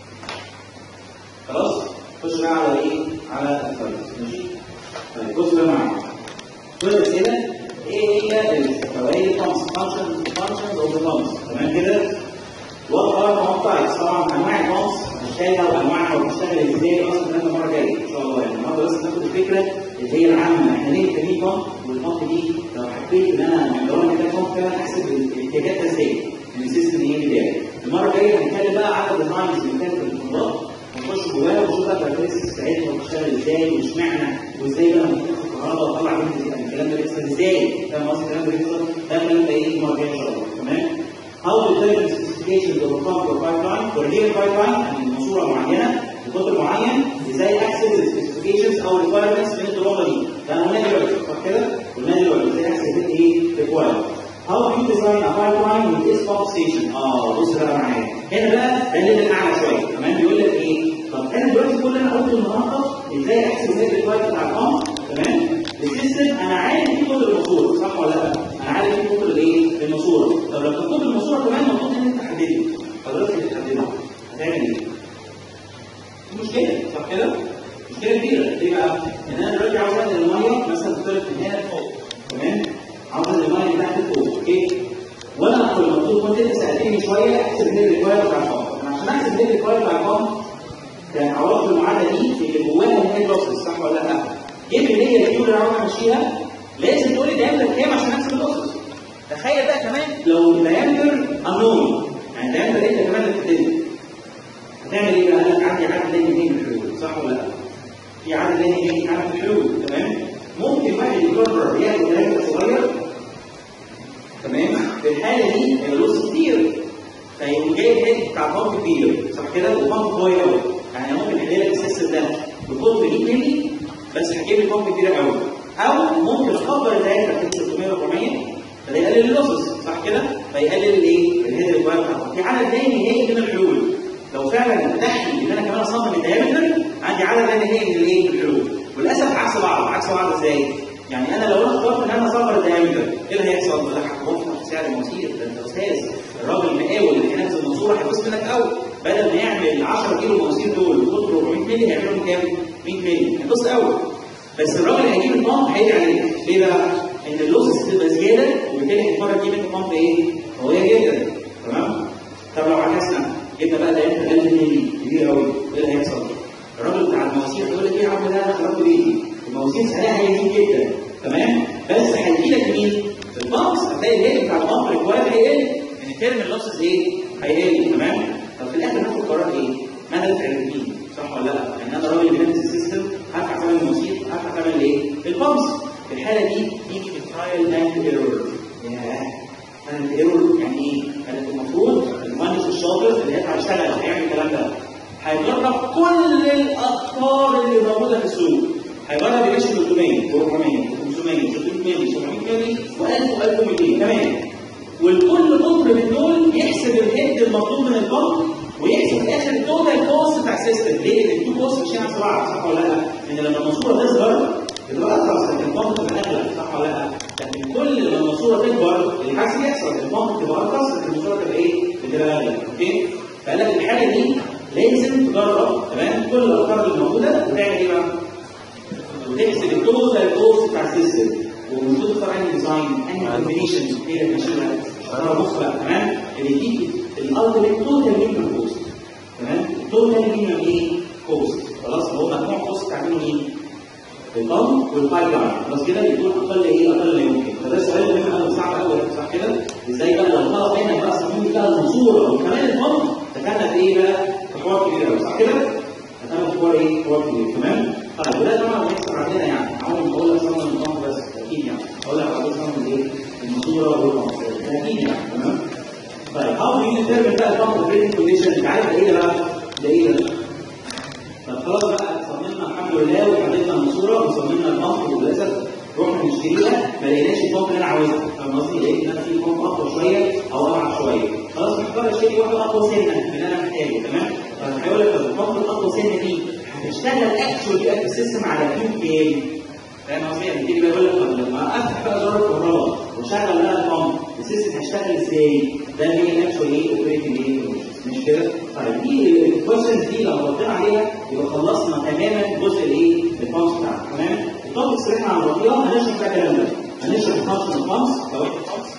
خلاص؟ خش بقى على ايه؟ على الفريق. ماشي؟ طيب بص بقى معايا. كل اسئله ايه هي الفوائد فانكشنز اوف ذا بامبس. تمام كده؟ وات ار بامب تايبس. طبعا انواع البامبس اشكالها وانواعها وبتشتغل ازاي اصلا في المره الجايه ان شاء الله. يعني النهارده بس ناخد الفكره اللي هي العامه. احنا ليه محتاجين بامب؟ والبامب دي لو حبيت ان انا لو انا محتاج بامب فعلا احسب الاحتياجات ازاي من السيستم ايه بتاعي. المره الجايه هنتكلم بقى على الديزاينز اللي كانت في البامبات ونخش جواها ونشوف بقى الكاركترستكس بتاعتها وبتشتغل ازاي واشمعنى وازاي بقى بتاخد الكهرباء وطلع منها الكلام ده بيحصل ازاي. فاهم قصدي الكلام ده بيحصل؟ ده الكلام ده ايه المره الجايه ان شاء الله. تمام؟ How to determine specifications of a pump or pipeline for a given pipeline يعني ماسوره معينه بقطر معين ازاي احسب السبيسيفيكيشنز او الريكوايرمنتس من الطريقه دي. ده قلنا دلوقتي صح كده؟ قلنا دلوقتي ازاي احسب ايه ريكوايرمنت. How do you design a pipeline with this pump station؟ بص بقى معايا هنا بقى ده الليفل الاعلى شويه. تمام؟ بيقول لك ايه؟ طب انا دلوقتي كل اللي انا قلته النهارده ازاي احسب الريكوايرمنت بتاع البامب. تمام؟ السيستم انا عارف ايه قطر الماسوره صح ولا لا؟ انا عارف ايه قطر الايه؟ الماسوره. طب لو كان قطر الماسوره كمان المفروض ان انت تحدده. حضرتك اللي تحددها هتعمل ايه؟ مشكله صح كده؟ مشكله كبيره. ليه بقى؟ ان انا دلوقتي عاوز انقل الميه مثلا تطلع من هنا لفوق. تمام؟ عاوز انقل الميه من تحت لفوق. اوكي؟ وانا المفروض كنت انت سالتني شويه احسب الهيد ريكوايرمنت بتاع البامب. انا عشان احسب الهيد ريكوايرمنت بتاع البامب كان عوضت المعادله دي اللي جواها الهيد لوسز صح ولا لا؟ جيب لي هي الكيو اللي انا عاوز امشيها لازم تقول لي دايمتر كام عشان احسب اللوسز. تخيل بقى كمان لو دايمتر انون يعني دايمتر انت كمان اللي بتحدده. هتعمل ايه بقى؟ انا عندي عدد تاني من الحلول صح ولا لا؟ في عدد تاني من الحلول. تمام؟ ممكن واحد يقرر ياخد دايمتر صغير. تمام؟ في الحاله دي اللوس كتير فيقوم جايب الهيد بتاع بامب كبير صح كده؟ وبامب صغير قوي. يعني ممكن يحل لك السيستم ده بقطر 100 مللي بس هجيب لي بامب كبيره قوي. او ممكن اكبر الدايمتر في 600 400 فده يقلل اللوسز صح كده؟ فيقلل الايه؟ الهيد ريكوايرمنت. في عدد تاني هي من الحلول. لو فعلا اتاح لي ان انا كمان اصمم الدايمتر عندي عدد تاني هي من الايه؟ من الحلول. وللاسف عكس بعض. عكس بعض ازاي؟ يعني انا لو اخترت ان انا اصغر الدايمتر ايه اللي هيحصل؟ ده هتوفر في سعر المواسير. ده انت استاذ الراجل المقاول اللي هينزل الماسوره هيبص منك قوي. بدل ما يعمل 10 كيلو مواسير دول بقطر 400 مللي هيعملهم كام؟ 100 مللي. هيبص قوي. بس الراجل هيجيب البامب هيجي عليه. ليه بقى؟ ان اللوسز تبقى زياده وبالتالي هيضطر يجيب البامب ايه؟ قويه جدا. تمام؟ طب لو عكسنا جبنا بقى دايمتر 1000 مللي كبير قوي ايه اللي هيحصل؟ الراجل بتاع المواسير هيقول لك ايه يا عم ده انا خربت بيتي. المواسير سعرها هيزيد جدا. تمام؟ بس هيجي لك مين؟ البامبس هتلاقي الهيد بتاع البامب ريكوايرد هيقل. ان ترم اللوسز ايه؟ هيقل. تمام؟ طب في الاخر ناخد قرار ايه؟ ماذا نفعل مين؟ صح ولا لا؟ ان انا راجل بنفس السيستم هدفع ثمن المواسير هدفع ثمن الايه؟ البامبس. في الحاله دي تيجي في الترايل اند ايرور. كانت ايرور يعني ايه؟ كانت المفروض المهندس الشاطر اللي هيطلع يشتغل هيعمل الكلام ده هيجرب كل الاخطار اللي موجوده في السوق. هيجرب يمشي 300 400 500 600 700 و1000 و1200 تمام. والكل قطر من دول يحسب الهيد المطلوب من البمب ويحسب في الاخر التوتال كوست بتاع السيستم. ليه؟ لان التو كوست مش هينفع بعض صح ولا لا؟ ان لما الماسوره تصغر تبقى ارخص لكن البمب تبقى اغلى صح ولا لا؟ لكن كل لما الماسوره تكبر العكس يحصل، البمب تبقى ارخص لكن الماسوره تبقى ايه؟ بتبقى اغلى. اوكي؟ فقال لك الحاله دي لازم تجرب تمام كل الافكار اللي موجوده وتعمل ايه بقى؟ وتحسب التوتال كوست بتاع السيستم والمفروض تختار انهي ديزاين انهي كومبينيشن هي اللي ماشيه اختار بص بقى تمام اللي يديك الالتيميت توتال مينيمم كوست تمام. التوتال مينيمم ايه؟ كوست خلاص هو مجموع كوست تعمله مين؟ البمب والبايب لاين خلاص كده يكون اقل ايه؟ اقل ما يمكن. فده السؤال اللي انا صعب قوي صح كده؟ ازاي بقى لو طلب هنا بقى صميم بقى المنصوره وكمان البمب دخلنا في ايه بقى؟ في حوار كبير قوي صح كده؟ دخلنا في حوار ايه؟ حوار كبير تمام؟ طيب وده طبعا بيحصل عندنا يعني عمري ما اقول لك صمم البمب بس اكيد يعني اقول لك عايز صمم ايه؟ المنصوره والبمب اكيد يعني تمام؟ طيب هاو دو يو ديترمين بقى البمب اوبريتنج كونديشن؟ انت عارف ده ايه ده بقى؟ ده ايه ده؟ طب خلاص بقى صممنا الحمد لله وحددنا الماسوره وصممنا البمب وللاسف رحنا نشتريها ما لقيناش البمب اللي انا عاوزها. فاهم قصدي؟ لقيت ان انا في بمب اقوى شويه او اضعف شويه. خلاص محتاج اشتري واحده اقوى سنه من اللي انا محتاجه تمام؟ فهيقول لك البمب الاقوى سنه دي هتشتغل اكشولي في السيستم على كيو كام؟ فاهم قصدي؟ يعني تيجي بقول لك لما افتح بقى زرار الكهرباء واشغل بقى البمب السيستم هيشتغل ازاي؟ ده اللي هي اكشولي ايه؟ اوبريتنج ايه؟ مش كده؟ طيب دي الكويشنز دي لو ردينا عليها يبقى خلصنا تماما جزء الايه؟ البامس بتاعنا تمام؟ التوبكس اللي احنا هنغطيها هنشرح فيها الكلام ده. هنشرح فانكشن البامس لو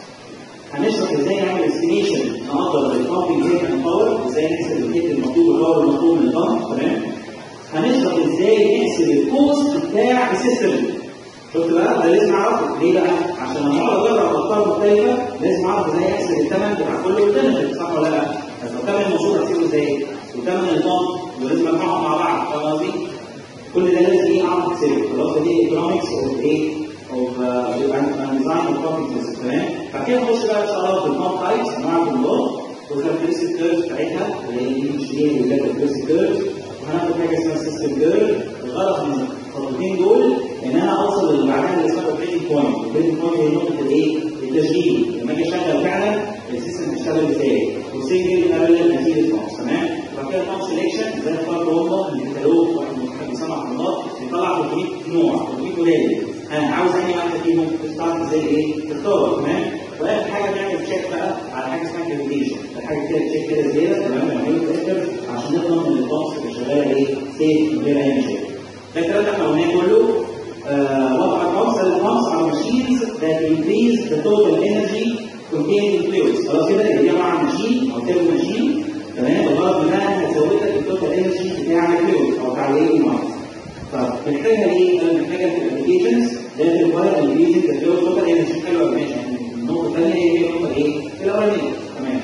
هنشرح ازاي نعمل استيميشن نقدر البامبنج ريت اند باور، ازاي نحسب الريت المطلوب والباور المطلوب من البامب تمام؟ هنشرح ازاي نحسب الكوست بتاع السيستم. شفت بقى؟ ده لازم اعرفه، ليه بقى؟ عشان لما اقعد اجرب افكار مختلفه لازم اعرف ازاي احسب الثمن بتاع كل التنفيذ صح ولا لا؟ بس ثمن الماسوره هحسبه ازاي؟ وثمن البامب ولازم اجمعهم مع بعض فاهم قصدي؟ كل ده لازم ايه اعرف احسبه. خلاص دي ايكونومكس اوف ايه؟ اوف ديزاين اوف بامبنج سيستم تمام؟ بعد كده نخش بقى ان شاء الله في البامب تايبس انواع البمبات والكاركترستيك كيرفز بتاعتها اللي هي دي مش هي اللي الكاركترستيك كيرفز. وهناخد حاجه اسمها سيستم كيرف. الغرض من الخطوتين دول ان انا اوصل اللي بعدها اللي اسمها اوبريتنج بوينت. الاوبريتنج بوينت هي نقطه الايه؟ التشغيل. لما اجي اشغل فعلا السيستم هيشتغل ازاي؟ وسنجل بارلل نتيجه بامب تمام؟ وبعد كده بامب سelection زي ما قلت لكم من الكتالوج واحد بيصنع بمبات بيطلع 300 نوع 300 ولاد. انا عاوز انهي واحده فيهم تختار ازاي ايه؟ تختار تمام؟ واخر حاجه بنعمل تشيك بقى على حاجه اسمها كاليبريشن. حاجه كده تشيك كده زياده تمام؟ بنعمله في الاخر عشان نضمن ان البامب تبقى شغاله ايه؟ سيف من غير اي مشاكل. ده الكلام اللي احنا قلناه كله. What are pumps? Pumps are machines that increase the total energy contained in fluids. خلاص كده اللي هي عباره عن ماشين او تيربو ماشين تمام؟ الغرض منها هتزود لك التوتال انرجي بتاع الفلويد او بتاع الايه؟ الميه. طب بنحتاجها ليه؟ انا بنحتاجها في الابلكيشنز ده ريكواير انكريزنج ذا توتال انرجي. حلوه ماشي. النقطه الثانيه هي النقطه ايه؟ الاولانيه تمام؟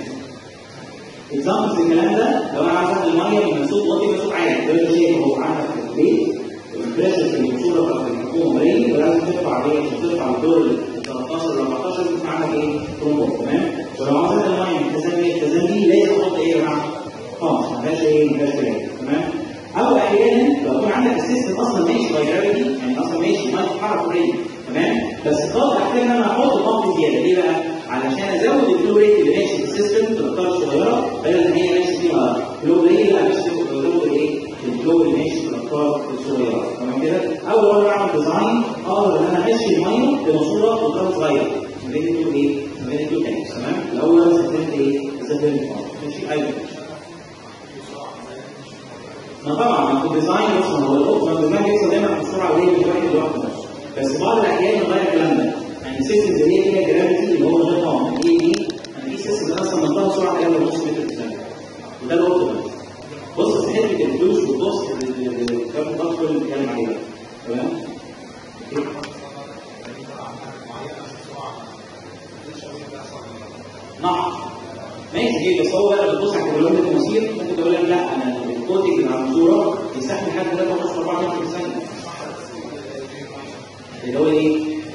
اكزامبلز الكلام ده لو انا عايز اخد الميه من مسوق واطي مسوق عالي ده اللي شايفه هو عندك في البيت البريشر في الماسوره بتاعت الحكومه قليل ولازم ترفع عليه عشان ترفع الدور ال 13 ل 14 يكون عندك ايه؟ ترومبو تمام؟ ولو عايز اخد الميه من الخزان دي لازم احط ايه يا جماعه؟ خلاص ما فيهاش ايه؟ ما فيهاش كلام تمام؟ او احيانا لو يكون عندك السيستم اصلا ماشي فايرالي يعني اصلا ماشي ما بتتحرك قليل تمام؟ بس طب احتاج ان انا احط بامب زياده ليه بقى؟ علشان ازود الفلو ريت اللي ماشي في السيستم في الاقطار الصغيره بدل ما هي ماشي فيها فلو قليل لا ماشي في ايه؟ الفلو اللي ماشي في الاقطار الصغيره تمام كده؟ او لو انا بعمل ديزاين اقدر ان انا امشي الميه بماسوره اقطار صغيره ما بين الفلو ايه؟ ما بين الفلو تانكس تمام؟ الاول انا استخدمت ايه؟ استخدمت ماشي ايوه ما طبعا في الديزاين اصلا هو الديزاين بيحصل دايما بسرعه قليله من واحد لوحده بس بعض الاحيان نغير الكلام ده. يعني السيستم اللي هي فيها جرافيتي اللي هو غير طبعا دي يعني في سيستم اصلا منطقه سرعه اقل من نص متر في الثانيه وده الاوبتيمال. بص في حته الفلوس والبوست اللي كان الدكتور اللي بيتكلم عليها تمام؟ نعم ماشي دي بس هو بقى بتبص على كيلومتر المسير ممكن تقول لك لا انا الكوتنج اللي على الماسوره يستحمل لحد 3.4 متر في الثانيه اللي هو ايه؟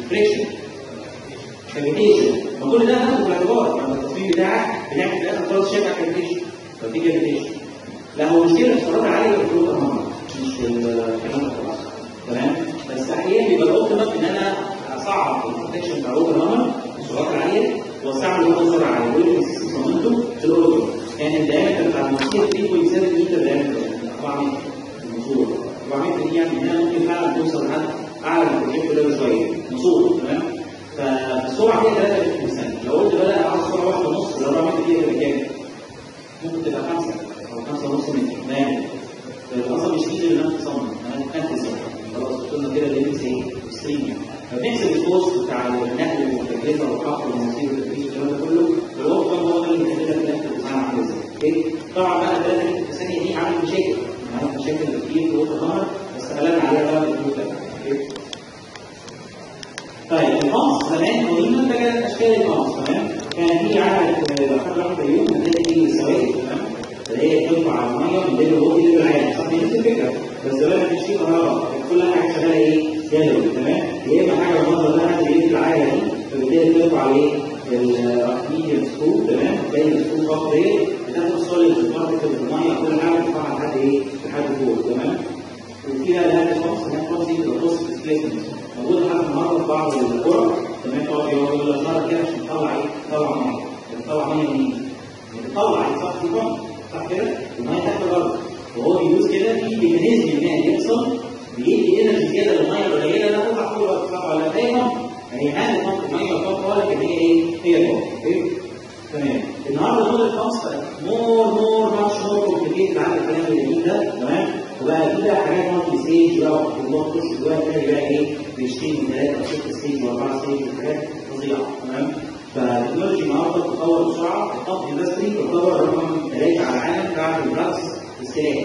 فريكشن كافيتيشن. فكل ده هناخده في الاعتبار لما التصميم بتاعك بنعمل في الاخر خالص شايف كافيتيشن. ففي كافيتيشن لا هو مشكله الاشتراط العاليه في الفلوس طبعا مش في الكلام ده خلاص تمام. بس احيانا بيبقى الاوبتيمم ان انا اصعب البروتكشن بتاع الاوبر هامر السرعات العاليه واستعمل الاوبر سرعه عاليه ويقول لي صممته في الاوبر يعني الدايمتر بتاع الموتور 3.7 متر دايمتر 4 متر الموتور 4 متر دي يعني هنا ممكن فعلا توصل لحد اعلى من البروجيكت ده بشويه موتور تمام. فالسرعه هي 3 متر في الثانيه. لو قلت بقى عاوز سرعه 1.5 ل 4 متر دي تبقى كام؟ ممكن تبقى 5 او 5.5 متر دايمتر. فالاصل مش كتير ان انا اتصمم انا اتنفس خلاص وصلنا كده لليميتس ايه؟ اكستريم يعني. فبنحسب الكوست بتاع النقل والتكلفه والحفر والمصير والتدريس والكلام ده كله فالوقت هو اللي بيحدد لك الدفعه عامله ازاي. اوكي؟ طبعا بقى 3 متر في الثانيه دي عامل مشاكل عامل مشاكل كتير في الوقت هامر بس غلبنا عليها بقى بالفلوس ده. اوكي؟ طيب القمص زمان قديما ده كانت اشكال القمص تمام؟ كان في عملت لحد واحد يوم هتلاقي فيه السوائل تمام؟ اللي هي ترفع على الميه من ديل الوقت ديل العالي صح نفس الفكره بس زمان مفيش فيه كهرباء كل حاجه شغاله ايه؟ جدول تمام؟ يا اما حاجه المنظر ده حاجه ديل العالي دي فبالتالي ترفع عليه الرقميه السكوب تمام؟ زي السكوب فقط ايه؟ بتاخد السوليد في البارتكل في الميه كل حاجه بتطلع لحد ايه؟ لحد فوق تمام؟ وفيها لها الخمس اللي هي الخمس دي بتبقى بوست ديسبيسمنت موجوده لحد النهارده في بعض القرى تمام؟ يقعد يظهر كده عشان تطلع ايه؟ تطلع ميه بتطلع ميه منين؟ بتطلع السطح في الميه صح كده؟ الميه تحت الارض وهو بيدوس كده في ميكانيزم ما يحصل بيدي انرجي زياده للميه القليله ده تطلع فوق الوقت صح ولا دايما هي حاله بمب الميه والبمب ولا كان هي ايه؟ هي بمب اوكي؟ تمام النهارده دول البمبس مور ماتش مور كومبليكيتد عن الكلام الجديد ده تمام؟ وبقى في بقى حاجات مالتي ستيج بقى والله تخش جواها كده يبقى ايه؟ بيشتغل من 3 او 6 ستيج و4 ستيج وحاجات فظيعه تمام؟ فالتكنولوجي النهارده بتتطور بسرعه الطاقه الاندستري تعتبر رقم 3 على العالم بعد الدراجز والسلاح.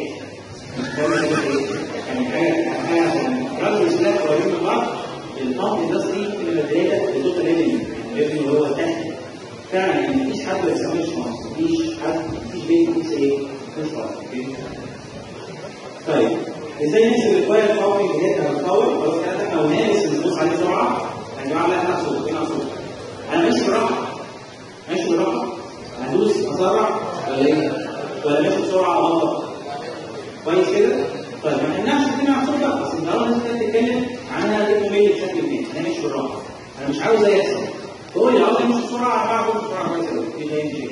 يعني حاجه عشان الدراجز والسلاح قريبين من بعض الطاقه الاندستري من 3 لتوتال ريفينيو اللي هو الدخل فعلا يعني مفيش حد ما يسميش مصر مفيش بيت مفيش ايه؟ مفيش مصر. طيب ازاي نحسب الكوير باور اللي هي الباور؟ خلاص كده احنا قلنا بس نبص عليه بسرعه يا جماعه لا انا صوت هنا صوت انا ماشي بالراحه هدوس اسرع ولا ايه؟ ولا ماشي بسرعه ابطا؟ كويس كده؟ طيب ما احناش بنسمع صوت بس النهارده الناس بتتكلم عنها دي ممل بشكل ما انا ماشي بالراحه انا مش عاوز ده يحصل هو اللي عاوز يمشي بسرعه بعرف امشي بسرعه كويس قوي ايه ده يمشي؟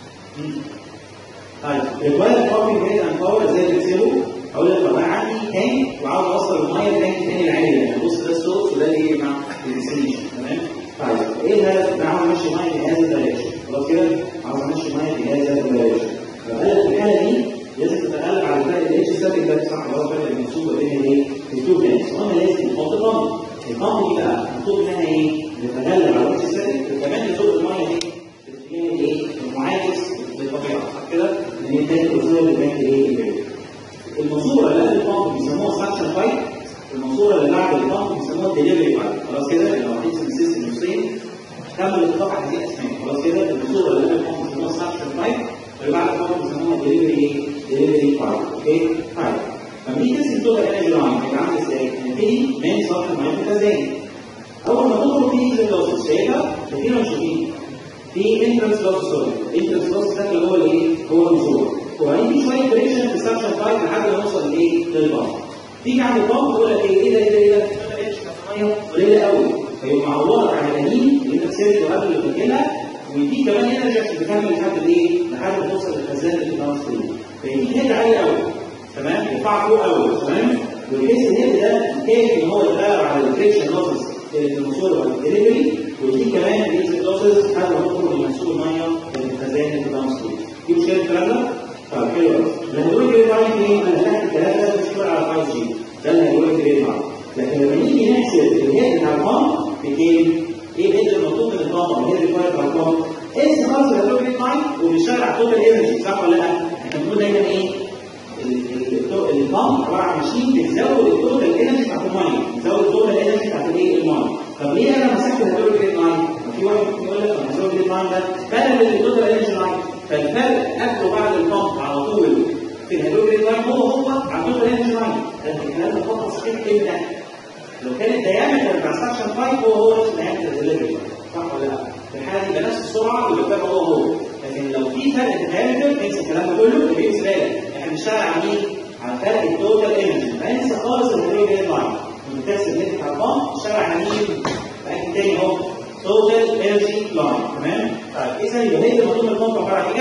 طيب الكوير باور هيد اند باور ازاي بنحسبه؟ اقول لك طب انا عندي تانك وعاوز اوصل الميه لتانك تاني العالي يعني بص ده الصوت وده ايه مع الديستنيشن تمام؟ طيب ايه الهدف؟ انا عاوز امشي ميه في هذا الدايركشن خلاص كده؟ عاوز امشي ميه في هذا الدايركشن فقال لك في الحاله دي لازم تتغلب على الفرق الاتش ستاتيك ده صح خلاص الفرق المنسوبه بين الايه؟ التو بلانس وانا لازم احط بامب البامب دي بقى المفروض انها ايه؟ نتغلب على الاتش ستاتيك وكمان نزود الميه دي في الاتجاه الايه؟ المعاكس للطبيعه صح كده؟ لان التانك الوصول للبنك ايه؟ المنصوره اللي قبل البامب بيسموها سكشن بايب المنصوره اللي بعد البامب بيسموها ديليفري بايب خلاص كده لو هتقسم السيستم نصين كمل القطع هذه الاسماء خلاص كده المنصوره اللي قبل البامب بيسموها سكشن بايب اللي بعد البامب بيسموها ديليفري بايب اوكي طيب لما تيجي تقسم توتال انرجي لاين هيبقى عامل ازاي؟ هنبتدي من سطح الميه المتزايد اول ما تدخل فيه زي لوسس شايفها شايفينها مش شايفين في انترنس لوسس الانترنس لوسس ده اللي هو الايه؟ هو المنصوره وبعدين في شويه بريشن في السكشن بايب لحد ما نوصل لايه؟ للبامب. تيجي عند البامب تقول لك ايه ده؟ الميه قليله قوي فيبقى معوضك على القديم اللي انت سيرته قبل ما تجيلها ويديك كمان انرجي عشان تكمل لحد الايه؟ لحد ما توصل للخزان اللي في الداون فيديك هيد عالي قوي تمام؟ يرفعك فوق قوي تمام؟ والكيس الهيد ده كافي ان هو يغير على الفريكشن لوسز اللي في الموصول او الدليفري ويديك كمان الريزك لوسز لحد ما تخرج من منسوب الميه اللي في الخزان اللي في الداون دي مشكله الكلام ده؟ طيب حلو قوي. الهيدروليكية لاين ايه؟ انا تحت الكلام ده بشتغل على 5 جي ده الهيدروليكية لاين. لكن لما نيجي نحسب الهيد بتاع البامب بكام؟ ايه الهيد المطلوب من البامب؟ الهيد ريكوايرد بتاع البامب؟ اس خلاص الهيدروليكية لاين وبنشتغل على التوتال انرجي صح ولا لا؟ احنا بنقول دايما ايه؟ البامب عباره عن ماشين بتزود التوتال انرجي بتاعت الميه، بتزود التوتال انرجي بتاعت الايه؟ الميه. طب ليه انا مسكت الهيدروليكية لاين؟ في واحد ممكن يقول لك طب الهيدروليكية لاين ده بدل التوتال انرجي لاين فالفرق قبله بعد البامب على طول في الهيدروليكية لاين هو على طول الانرجي لاين. ده الكلام ده فقط صحيح امتى؟ لو كان الدايمتر بتاع السكشن بايب هو نفس الدايمتر الدليفري صح ولا لا؟ في الحاله دي يبقى نفس السرعه والفرق هو. لكن لو في فرق في الدايمتر انسى الكلام ده كله يبقى بالنسبه لك احنا بنشتغل على مين؟ على فرق التوتال انرجي، فانسى خالص الهيدروليكية لاين. لما تحسب الناتج على البامب تشتغل على مين؟ باكد تاني اهو توتال انرجي لاين. تمام؟ طيب اذا يبقى هي مطلوب من البامب عباره عن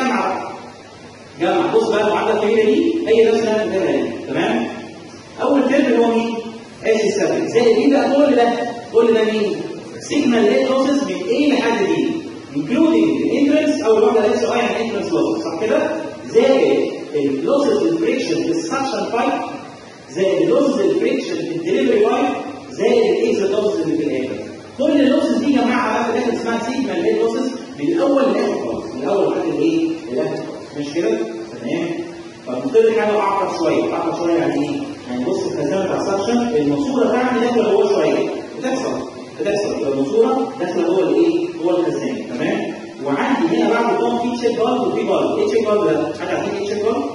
جمع. بص بقى المعادله الكبيره دي هي نفس اللي انا دي. تمام؟ اول ترم اللي هو مين؟ اس ستاتيك زائد ايه بقى كل ده مين؟ سيجما ليت لوسز من ايه لحد دي including الانترنس اول واحده الاس اي يعني انترنس لوسز صح كده؟ زائد اللوسز الفريكشن في السكشن بايب زائد اللوسز الفريكشن في الدليفري بايب زائد الاكزيت لوسز اللي في الاخر. كل اللوسز دي جمعها بقى في الاخر اسمها سيجما ليت لوسز من الاول للاخر خالص، من الاول لحد الايه؟ للاخر. مش كده؟ تمام؟ فبنطلب حاجه اعقد شويه يعني ايه؟ يعني بص الخزانه بتاع السكشن الماسوره بتاعتي داخله جوه شويه بتحصل الماسوره داخله جوه الايه؟ جوه الخزانه. تمام؟ وعندي هنا بعد البامب في تشيك بالب وفي بالب. ايه تشيك بالب ده؟ حد عارفين ايه تشيك بالب؟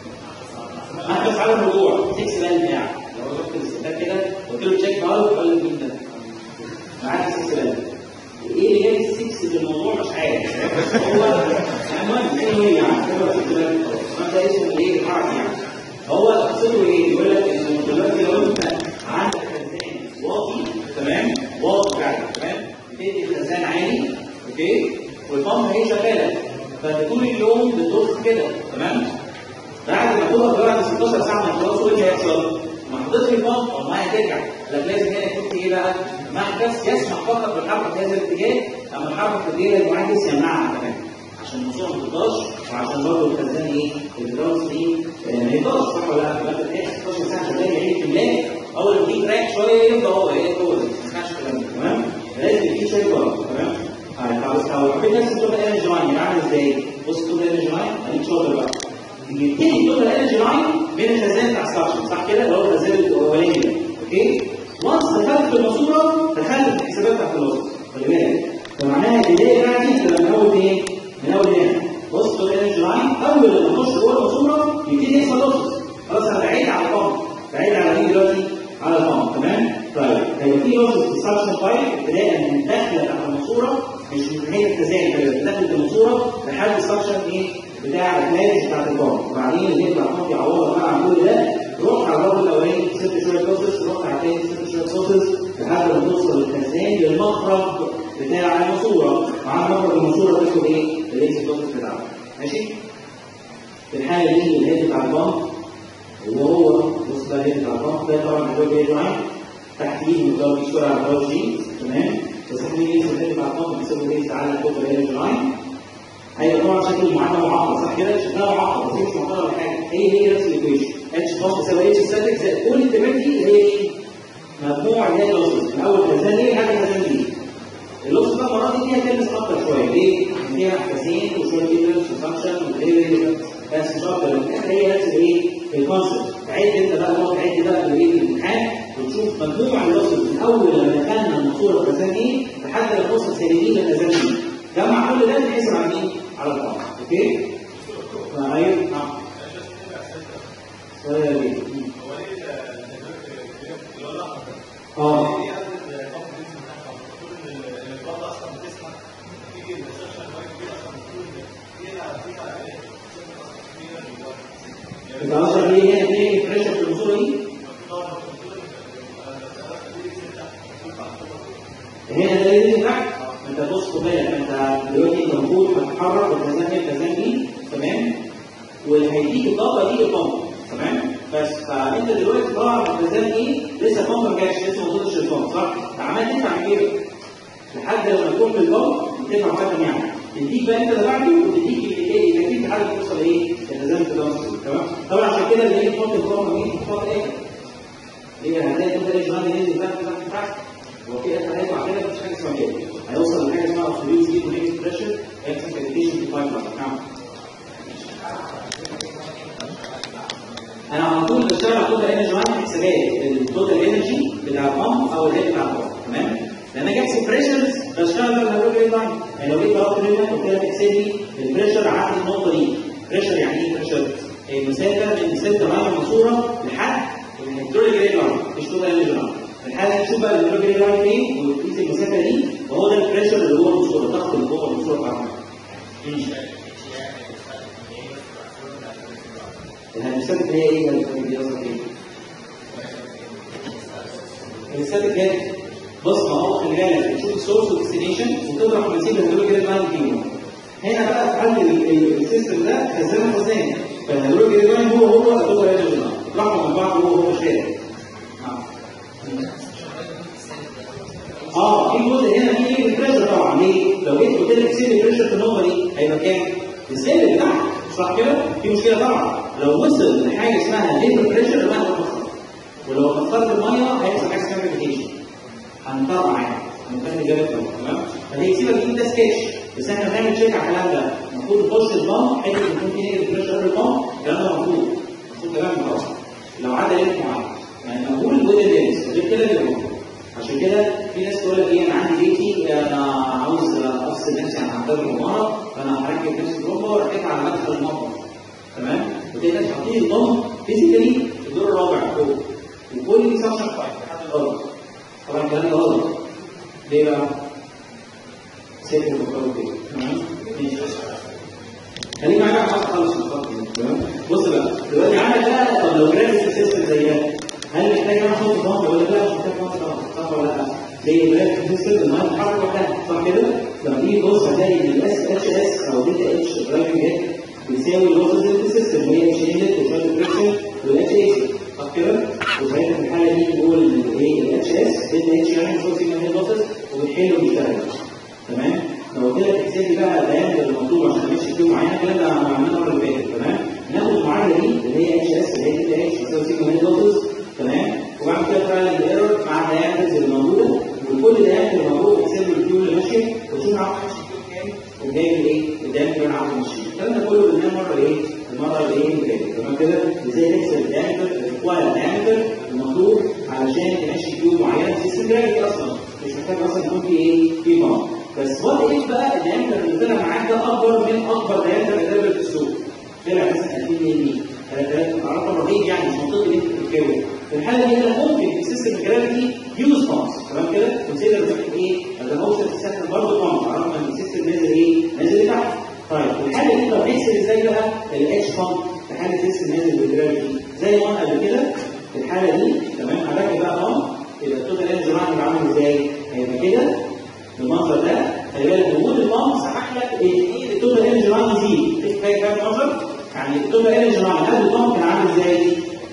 انا بس على الموضوع 6 بالب يعني لو رحت للاستخدام كده قلت له تشيك بالب قال لي مين ده؟ معاك 6 بالب. ايه اللي جاي 6 في الموضوع مش عارف بس هو المهم ايه يعني هو 6 بالب ده اسمه ايه؟ الحركه يعني. هو قصته ايه؟ يقول لك ان دلوقتي لو انت عندك خزان واطي تمام؟ واطي فعلا تمام؟ بتدي الخزان عالي اوكي؟ والبامب هي شغاله فانت طول اليوم بتضخ كده تمام؟ بعد ما تضغط بعد 16 ساعه ما تخلصوا ايه اللي هيحصل؟ ما حطيتش البامب الميه هترجع. لك لازم هنا يكون ايه بقى؟ محبس يسمح فقط بالحركه في هذا الاتجاه، اما الحركه في الاتجاه المعاكس يمنعها كمان عشان الموضوع ما تبقاش وعشان برضه الخزان ايه؟ الدراسه دي ما يبقاش صح ولا لا؟ يبقى انت 16 ساعه شغال يعيد كميات اول ما تيجي تراك شويه يفضل هو ما يسمعش الكلام ده تمام؟ لازم في شويه برضه تمام؟ خلاص لو حبيت نفس التوتال انرجي لاين يبقى عامل ازاي؟ بص التوتال انرجي لاين خليك شاطر بقى. يبتدي التوتال انرجي لاين من الخزان بتاع السكشن صح كده؟ اللي هو الخزان الاولاني ده اوكي؟ وانس دخلت في الماسوره دخلت في الحسابات بتاعت اللوسز خلي بالك. فمعناها البدايه بتاعتي تبقى من اول ايه؟ من اول هنا. بص التوتال انرجي لاين اول لما اخش جوه الماسوره يبتدي يحصل لوسز. خلاص انا بعيد على البامب بعيد على مين دلوقتي؟ على البامب تمام؟ طيب هيبقى في لوسز في السكشن بايب ابتداء من الدخله بتاعت الماسوره مش من ناحيه الخزان دخلت الماسوره لحد السكشن ايه؟ بتاع الفلاش بتاعت البامب وبعدين اللي يطلع البامب يعوضها بقى عن كل ده روح على الراجل الاولاني سبت شويه لوسز روح على الثاني سبت شويه لوسز لحد ما توصل للخزان للمخرج بتاع الماسوره مع مخرج الماسوره تاخد ايه؟ الاكس لوسز بتاعها ماشي؟ في الحاله دي اللي هي بتاع البامب وهو بص بقى اللي بتاع البامب ده طبعا هو بيجي معاك تحتيه مقدار في شويه على الراس دي تمام؟ بس احنا نيجي نسمي بتاع البامب بيسموه ايه؟ تعالى الكوبر انرجي لاين هيبقى طبعا شكل المعادله معقد صح كده؟ شكلها معقد بس هي مش معقده ولا حاجه هي نفس الايكويشن اتش بامب تساوي اتش ستاتيك زائد كل التمام دي اللي هي ايه؟ مجموع اللي هي اللوسز من اول خزان دي لحد الخزان دي. اللوسز بقى المره دي فيها تلمس اكتر شويه ليه؟ فيها خزين وشويه ديفرنس وفانكشن وديفرنس بس مش اكتر لان الاخر هي نفس الايه؟ الكونسبت. عد انت بقى عد بقى في الامتحان وتشوف مجموع اللوسز من اول لما دخلنا الماسوره الخزان دي لحد ما توصل سالبين للخزان دي. جمع كل ده تحسب على مين؟ على البامب اوكي؟ ايوه نعم. سؤال يا بيه. انت قصدك ليه هنا في بريشر في الماسوره دي؟ هنا ده اللي تحت انت بص خد بالك انت دلوقتي المفروض هتتحرك والخزان دي تمام؟ وهيديك الطاقه دي البامب تمام؟ بس فانت دلوقتي طبعا الخزان دي لسه البامب ما جاش لسه ما وصلش للبامب صح؟ عمال تدفع من ايه؟ لحد لما تكون في البامب بتدفع رقم يعني تديك بقى انت اللي بعده وتديك ايه؟ يديك لحد ما توصل ايه؟ الخزان في تمام؟ طبعا عشان كده اللي هي تحط البامب مين؟ تحط ايه؟ هي هتلاقي كده الجهاز ينزل بقى تحت هو في اخر هيطلع كده مفيش حاجه اسمها كده هيوصل لحاجه اسمها ابسوليوت سبيد ونيجاتيف بريشر هيحصل كالكيشن في البايب لاين نعم. انا على طول بشتغل توتال انرجي لاين حسابات التوتال انرجي بتاع البامب او الريت بتاع البامب تمام؟ لما اجي احسب بريشرز بشتغل بالهيدروليكية لاين يعني لو جيت ضربت هنا قلت لك احسب لي البريشر عند النقطه دي بريشر يعني ايه بريشر؟ المسافه من سنتر لاين الماسوره لحد الهيدروليكية لاين مش توتال انرجي لاين في الحاله دي شوف بقى الهيدروليكية لاين فين وتقيس المسافه دي، وهو ده البريشر اللي جوه الماسوره، الضغط اللي جوه الماسوره بتاعتنا. الهندسات اللي هي ايه؟ اللي قصدك ايه؟ الهندسات اللي هي بص ما هو خلي بالك تشوف السورس والديستنيشن وتضرب مسيره الهيدروليكية لاين فيهم. هنا بقى في حل السيستم ده خزان، فالهيدروليكية لاين هو الدكتور هيدروليكية لاين راحوا من بعض وهو شارع. في جزء هنا فيه البريشر طبعا. ليه؟ لو جيت قلت لك سيب البريشر في النقطه دي هيبقى كام؟ السيل بتاعك صح كده؟ في مشكله طبعا. لو وصل لحاجه اسمها ليفر بريشر يبقى هتتاثر. ولو اتاثرت الميه هيحصل حاجه اسمها فيبريكيشن. هنطلع معاك هنفهم الاجابه تمام؟ فهي سيبك دي ده سكتش بس احنا بنعمل تشيك على الكلام ده. المفروض نخش البامب حته يكون في نيجاتيف بريشر قبل البامب الكلام ده المفروض كلام خلاص. لو عدى ليميت معين يعني مقبول الويل دينس غير كده بيبقى ممكن. عشان كده في ناس تقول لك ايه انا عندي بيتي انا عاوز افصل نفسي عن عداد الممرض فانا هركب نفسي الركبه وركبت على مدخل المطبخ تمام؟ وتلاقي ناس حاطين الضم فيزيكالي في الدور الرابع فوق وكل دي سكشن فايت لحد الارض. طبعا الكلام ده غلط. ليه بقى؟ سيبك تفكروا كده تمام؟ خليك معايا عشان اخلص الخط تمام؟ بص بقى دلوقتي عندك بقى طب لو جرافيك سيستم زي ده هل محتاج انا احط ضغط ولا لا؟ مش محتاج ضغط صح ولا لا؟ زي الجرافيك سيستم الميه بتتحرك لوحدها صح كده؟ لما تيجي تبص هتلاقي ان الاس اتش اس او دلتا اتش درايفنج هيد بيساوي اللوسز اللي في السيستم وهي اتش انلت وشويه فريكشن والاتش اس صح كده؟ وساعتها في الحاله دي نقول ان ايه الاتش اس دلتا اتش يعني شو سيجما هيد لوسز وبتحل وبيشتغل تمام؟ لو قلت لك احسب لي بقى الدايمتر المطلوب عشان نمشي فيه معينه الكلام ده عملناه المره اللي فاتت تمام؟ ناخد المعادله دي اللي هي اتش اس اللي هي دلتا اتش بتساوي سيجما هيد لوسز تمام؟ وبعد كده فعلا الايرور مع الدايمترز اللي موجوده وكل دايمتر موجود احسب له الكيو اللي ماشيه وشوف عاوز ماشي كام وجايب ايه الدايمتر اللي انا عاوز امشيه. الكلام ده كله قلناه المره اللي فاتت تمام كده؟ ازاي نحسب الدايمتر الريكوايرد دايمتر المطلوب علشان تمشي كيو معينه في سيستم جرافيك اصلا مش محتاج اصلا يكون في ايه؟ في بامب. بس وات ايه بقى الدايمتر اللي طلع معاك ده اكبر من اكبر دايمتر اتقابل في السوق. طلع مثلا 2000 مللي 3000 رقم رهيب يعني مش منطقي ان انت تتكون. في الحاله دي انا ممكن في سيستم الجرافيتي يوز بامبس تمام كده؟ كونسيدر ذات ايه؟ ده اوبشن تستخدم برضه بامب رغم ان السيستم نازل ايه؟ نازل لتحت. طيب في الحاله دي طب نحسب ازاي بقى الاتش بامب في حاله السيستم نازل بالجرافيتي؟ زي ما قلنا قبل كده في الحاله دي تمام هركب بقى بامب يبقى التوتال انرجي راح عامل ازاي؟ هيبقى كده بالمنظر ده. خلي بالك وجود البامب سمح لك ايه التوتال انرجي راح يزيد. ايه فاهم المنظر؟ يعني التوتال انرجي راح قبل البامب كان عامل ازاي؟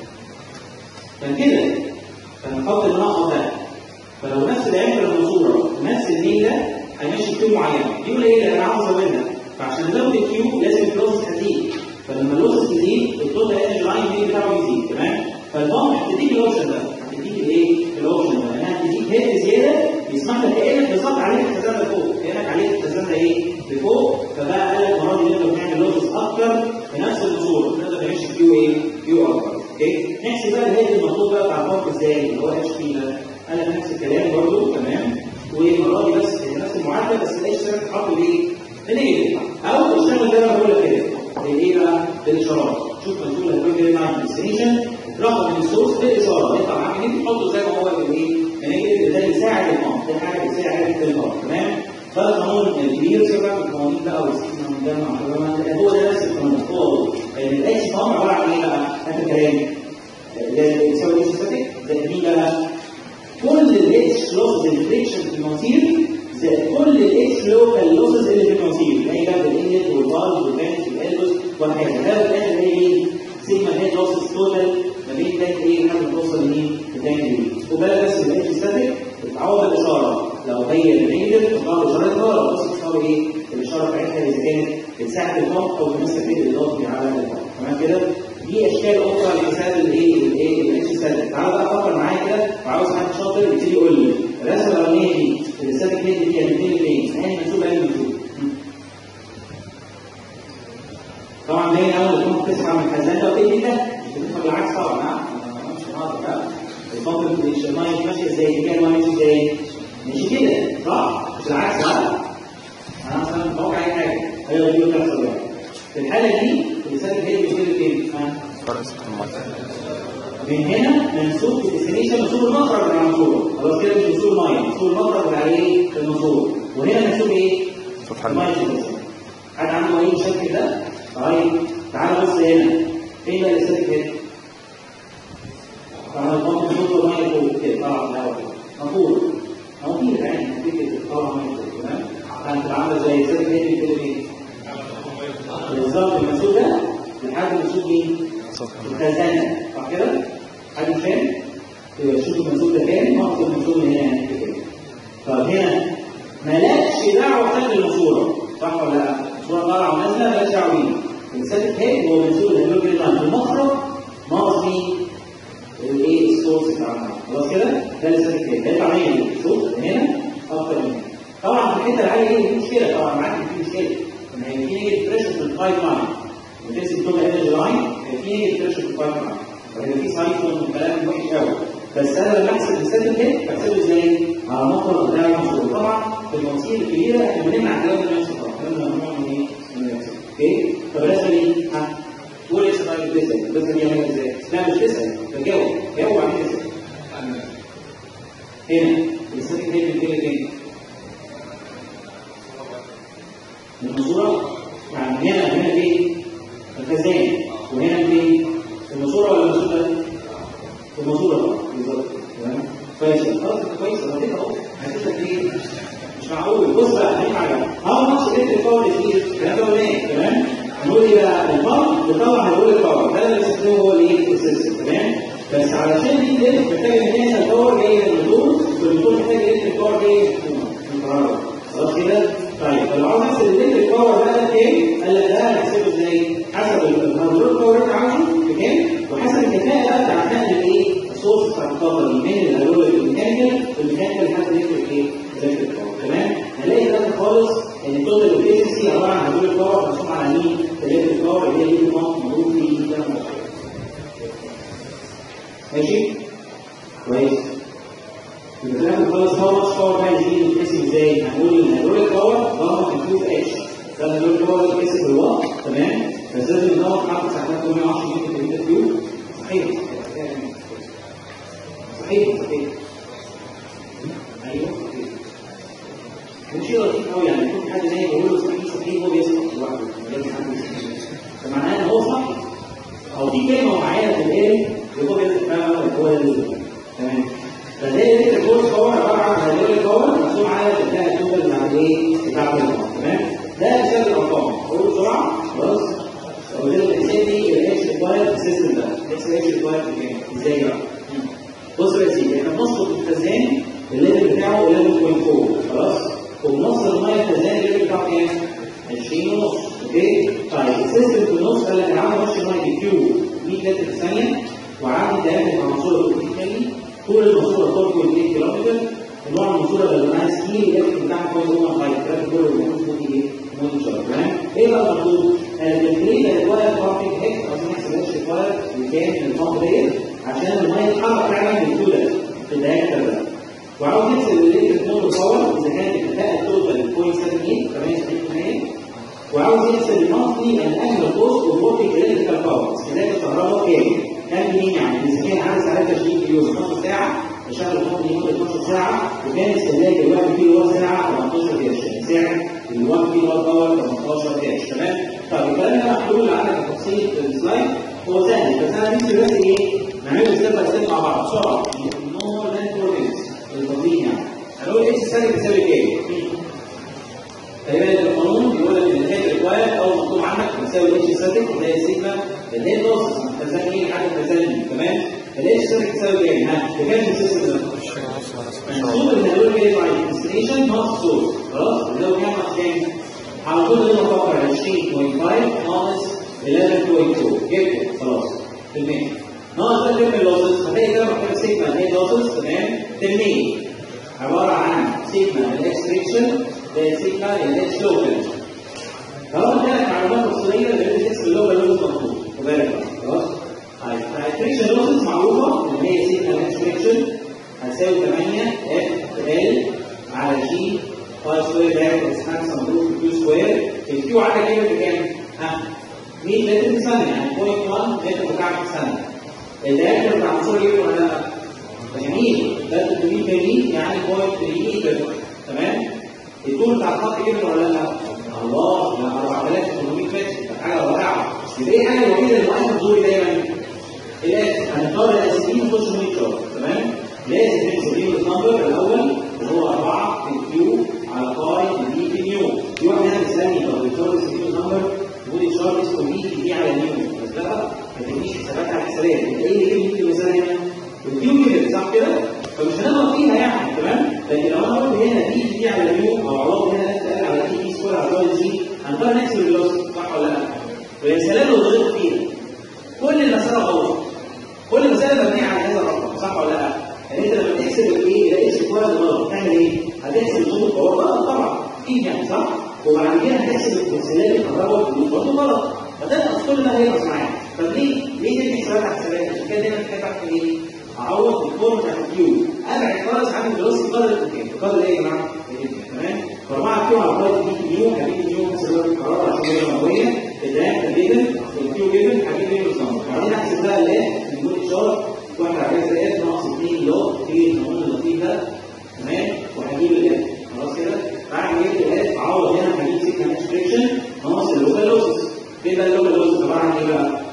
كان كده فنحط النقط ده فلو نفس العمر المنصوره ونفس الميل ده هيمشي كيو معينه يقول ايه انا عاوز ازودها فعشان ازود الكيو لازم اللوسس تزيد فلما اللوسس تزيد التوتال انرجي لاين بتاعه يزيد تمام. فالبامب هتديك الاوبشن ده هتديك الايه؟ الاوبشن ده لانها هتديك هيد زياده يسمح لك كانك بالظبط عليك الخزان ده فوق كانك عليك الخزان ده ايه؟ لفوق فبقى قال لك المره دي نقدر نعمل لوسس اكتر في نفس المنصوره نقدر نمشي كيو ايه؟ كيو اكتر. اوكي نحسب بقى الهيد المطلوب بقى بتاع البامب ازاي اللي هو اتش بي ده قال لك نفس الكلام برضه تمام والمره دي بس نفس المعادله بس الاتش تتحط بايه؟ بنيجاتيف او تشتغل زي ما بقول لك كده بالايه بقى؟ بالاشارات. شوف منزول الهيدروليكية لاين ديستنيشن رقم من السورس بالاشاره يطلع معاك انت تحطه زي ما هو بالايه؟ بنيجاتيف ده يساعد البامب ده حاجه بتساعد في البامب تمام. ده القانون الكبير سيبك من القوانين بقى والسيستم والجامعه هو ده نفس القانون هو الاتش بامب عباره عن ايه بقى؟ اخر كلام ده يساوي ستاتيك زي مين بقى؟ كل الاتش لوسز الفريكشن في المواسير زي كل الاتش لوكال لوسز اللي في المواسير اللي هي بقى الانلت والبالز والفانس والالبس وهكذا. ده في الاخر هي ايه؟ سيجما هيد لوسز توتال ما بين تانك ايه لحد ما توصل لمين؟ لتانك بي. وبالك بس الاتش ستاتيك بتعوض الاشاره لو هي النيجاتيف بتعوض اشارتها لو بص تساوي ايه؟ الاشاره بتاعتها اذا كانت بتساعد البامب او بتستفيد الاضافي على البامب تمام كده؟ دي اشكال اخرى لحساب الايه الاتش ستاتيك. تعالى بقى فكر معايا كده وعاوز حد شاطر يبتدي يقول لي الرسمه الاولانيه دي الستاتيك هيد دي هتديني فين؟ انهي منسوب انهي منسوب؟ طبعا باين اول ما تسمع من الخزان ده وتدي ده مش بتفهم بالعكس طبعا مش هنقدر بقى البامب الميه ماشيه ازاي؟ دي كان ماشي ازاي؟ ماشي كده صح؟ مش العكس بقى انا مثلا بتوقع اي حاجه هي دي بتحصل في الحاله دي الستاتيك هيد بيصير فين؟ من هنا منسوب الديستنيشن منسوب المخرج بتاع الماسوره، خلاص كده مش منسوب الميه، منسوب المخرج بتاع ايه؟ الماسوره، وهنا منسوب ايه؟ الميه. حد عنده اي مشاكل ده؟ طيب تعالى بص هنا، فين بقى الاستاتيك هيد؟ طبعا البامب بيحط الميه فوق كده، طلع في الهواء كده، مفروض هو في العين في كده طلع ميه فوق، تمام؟ هتبقى عامله زي الاستاتيك هيد كده ايه؟ بالظبط المنسوب ده لحد منسوب مين؟ الخزانه، صح كده؟ حد فاهم؟ يبقى شوف المنسوب ده فين؟ نقطه المنسوب اللي هنا كده. طب هنا مالكش دعوه بشكل الماسوره، صح ولا لا؟ الماسوره طالعه ونازله مالكش دعوه بيه. الثابت هيد هو منسوب الهيدروليكية لاين في المخرج ناقص مين؟ الايه؟ السورس بتاع الميه، خلاص كده؟ ده الثابت هيد، هيطلع منين؟ السورس هنا اكتر من هنا. طبعا في الحته العاليه دي مشكله، طبعا معاك في مشكله. ان هي في نيجاتيف بريشر في البايب لاين. بتمسك توب انرجي لاين، في نيجاتيف بريشر في البايب لاين. وهيبقى في سايكلون وكلام وحش قوي. بس انا لما احسب الثابت هيد بحسبه ازاي؟ على المخرج بتاع الماسوره. طبعا في المواسير الكبيره احنا بنمنع الكلام ده يحصل، الكلام ده ممنوع من ايه؟ من يحصل. اوكي؟ طب لازم ايه؟ تقول ايش بقى بتسال؟ لازم يعمل ازاي؟ لا مش تسال، تجاوب، جاوب على تسال. هنا الثابت هيد بيجي فين؟ الماسوره يعني هنا فين؟ الخزان، وهنا فين؟ الماسوره ولا الماسوره؟ الماسوره بالظبط، تمام؟ كويس، خلاص كويس، هديك اهو، هديك ايه؟ مش معقول، بص بقى هنيجي على هاو ماتش الكتريك باور از نيدد، الكلام ده قلناه، تمام؟ هنقول ايه بقى؟ البامب بيطلع هيدروليك باور، ده اللي بنستخدمه هو الايه؟ السيستم، تمام؟ بس علشان دي محتاج ميكانيكال باور جاي من الموتور، والموتور محتاج الكتريك باور جاي من الكهرباء، خلاص كده؟ طيب لو عاوز احسب الالكتريك باور بقى كام؟ قال لك ده هنحسبه ازاي؟ حسب الهيدروليك باور اللي انت عاوزه بكام؟ وحسب الكفاءه بقى بتاعت نقل الايه؟ السورس بتاع الطاقه دي من الهيدروليك للميكانيكال، والميكانيكال لحد الالكتريك ايه؟ الالكتريك باور، تمام؟ هنلاقي ده خالص ان التوتال افشنسي عباره عن هيدروليك باور مقسوم على مين؟ الالكتريك باور اللي هي دي موجود في ده. ماشي؟ كويس؟ يبقى في الاخر خالص هاو ماتش باور بقى يزيد يتقسم ازاي؟ هنقول ان الهيدروليك باور ضغط انكلوز اتش، ده الهيدروليك باور يتقسم بالواط، تمام؟ بس لازم الضغط حاطط ساعتها 810 متر كيوب، صحيح؟ صحيح ايوه صحيح. مش لطيف قوي يعني يكون حد نايم يقول له صحيح هو بيسمع لوحده، فمعناه ان هو صحيح. او في كلمه معينه في الايه اللي هو بيسمع هو تمام. فده الكورس باور عباره عن هيدروليك باور مقسوم على بتاع التوتال بتاع الايه؟ بتاع البامب، تمام؟ ده مثال الارقام، قول بسرعه خلاص. قلت لك الانسان دي الاتش ريكوايرد السيستم ده، اتش ريكوايرد بكام؟ ازاي بقى؟ بص يا سيدي احنا بنظبط الخزان الليفل بتاعه 11.4 خلاص؟ وبنوصل الميه الخزان الليفل بتاعه كام؟ 20 ونص، اوكي؟ طيب السيستم في النص قال لك انا عاوز امشي الميه بكيو 100 لتر في الثانيه، وعامل دايره الماسوره الثاني طول الماسوره 4.8 كيلومتر، نوع الماسوره اللي معاها سكيل الليفل بتاعها 0.15 الكلام كله اللي موجود فيه مونيتور، تمام؟ ايه بقى المطلوب؟ الكريم ريكوايرد باركينج هيك عشان نحسب اتش ريكوايرد بكام من البامب ديت عشان الميه تتحرك فعلا بالكولر في الدايركتر ده. وعاوز نحسب الالكتريك موتور باور اذا كانت الكفاءه التوتال 0.78 وعاوز يحسب المونثلي الانيوال كوست اوف وركينج الكتريكال باور، استهلاك الكهرباء كام جنيه يعني؟ اذا كان عايز على 20 كيلو 12 ساعه الشهر الفاضي لمده 12 ساعه، وكان استهلاك ال 1 كيلو وات ساعه 18 قرش، سعر ال 1 كيلو وات باور 18 قرش، تمام؟ طيب الكلام ده محلول عندك تفصيل في السلايد هو سهل، بس انا نفسي بس ايه؟ نعمله ستيب باي ستيب مع بعض بسرعه، نو ذان 4 مينتس التفصيل يعني. هنقول اتش سالب بتساوي كام؟ تقريبا القانون بيقول لك ان الهيد ريكوايرد او مطلوب عندك بتساوي اتش سالب اللي هي سيجما الهيد لوسز الخزان ايه؟ عدد الخزان، تمام؟ الاتش سالب بتساوي كام؟ ها؟ بكام السيستم ده؟ منسوب الهيدروليكية باي ديستنيشن ناقص سورس، خلاص؟ اللي هو كام كام؟ على طول لما افكر 20.5 ناقص 11.2 جبت خلاص بالمية ناقص ده كام اللوسز؟ هتلاقي كده محتاج سيجما الهيد لوسز، تمام؟ بالمية عباره عن سيجما الاكستريكشن ده سيجما الاتش لوكال. لو قلت لك معلومات تفصيليه اللي بتحسب اللوكال لوسز مطلوب وبالك خلاص؟ طيب الاكستريكشن لوسز معروفه اللي هي سيجما الاكستريكشن هتساوي 8 اف ال على جي باي سكوير دايركت 5 مضروب في كيو سكوير. الكيو عندك كده بكام؟ ها 100 لتر في ثانيه يعني 0.1 لتر مكعب في ثانيه. الدايركتور بتاع المسار يبقى ولا لا؟ جميل، ده 300 مللي يعني 0.3 متر. تمام؟ الطول بتاع الخط كبر ولا لا؟ الله، ده 4800 متر، ده حاجه رائعه. يبقى ايه الحاجه الوحيده اللي موقفه الدوري دايما؟ الاسم. هنختار الاساسيين ونخش ونكتب. تمام؟ لازم نكتب النمبر الاول اللي هو 4 في كيو على باي دي في نيو. في واحد هنا بيسالني طب الشارت النمبر يقول الشارت اسمه دي على نيو، بس ده بقى ما تديش حسابات على الحسابات. ايه اللي يمكن مثلا هنا؟ الكيو كده صح كده؟ فمش هنغلط فيها يعني. تمام؟ لكن لو انا قلت هنا دي على نيو او عوض هنا قال على دي سكوير على دي هنضطر نحسب الفيلوسيتي صح ولا لا؟ ويا سلام لو غلطت فيها. كل المسألة غلط. كل المسألة مبنية على هذا الرقم صح ولا لا؟ يعني انت لما تحسب الايه؟ تلاقي السكوير غلط، تعمل ايه؟ هتحسب الخطوط هو غلط طبعا اكيد يعني صح؟ وبعد كده هتحسب السلالم الكهرباء برضه غلط. فتنقص كل ده هينقص معاك. طب ليه تدي حسابات على الحسابات؟ عشان كده دايما بتحب اعمل ايه؟ اعوض الفورم بتاع الكيو، ابعد خالص عن الفيلوسيتي قدر الامكان. قدر ايه يا جماعه؟ تمام؟ ف4 كيو على باي دي كيو هجيب كيو سلالم الكهرباء عشان هي مئويه، الدايركتور جيفن والكيو جيفن هجيب ايه بالظبط؟ وبعدين احسب بقى اللي نقول اشاره 1 على زائد ناقص 2 لو في القانون اللطيف ده. تمام؟ وهجيب الاف خلاص كده؟ بعد ما جبت الاف اعوض هنا هجيب سيجما اكسبريشن ناقص اللوكال لوسز. فين بقى اللوكال لوسز؟ عباره عن ايه بقى؟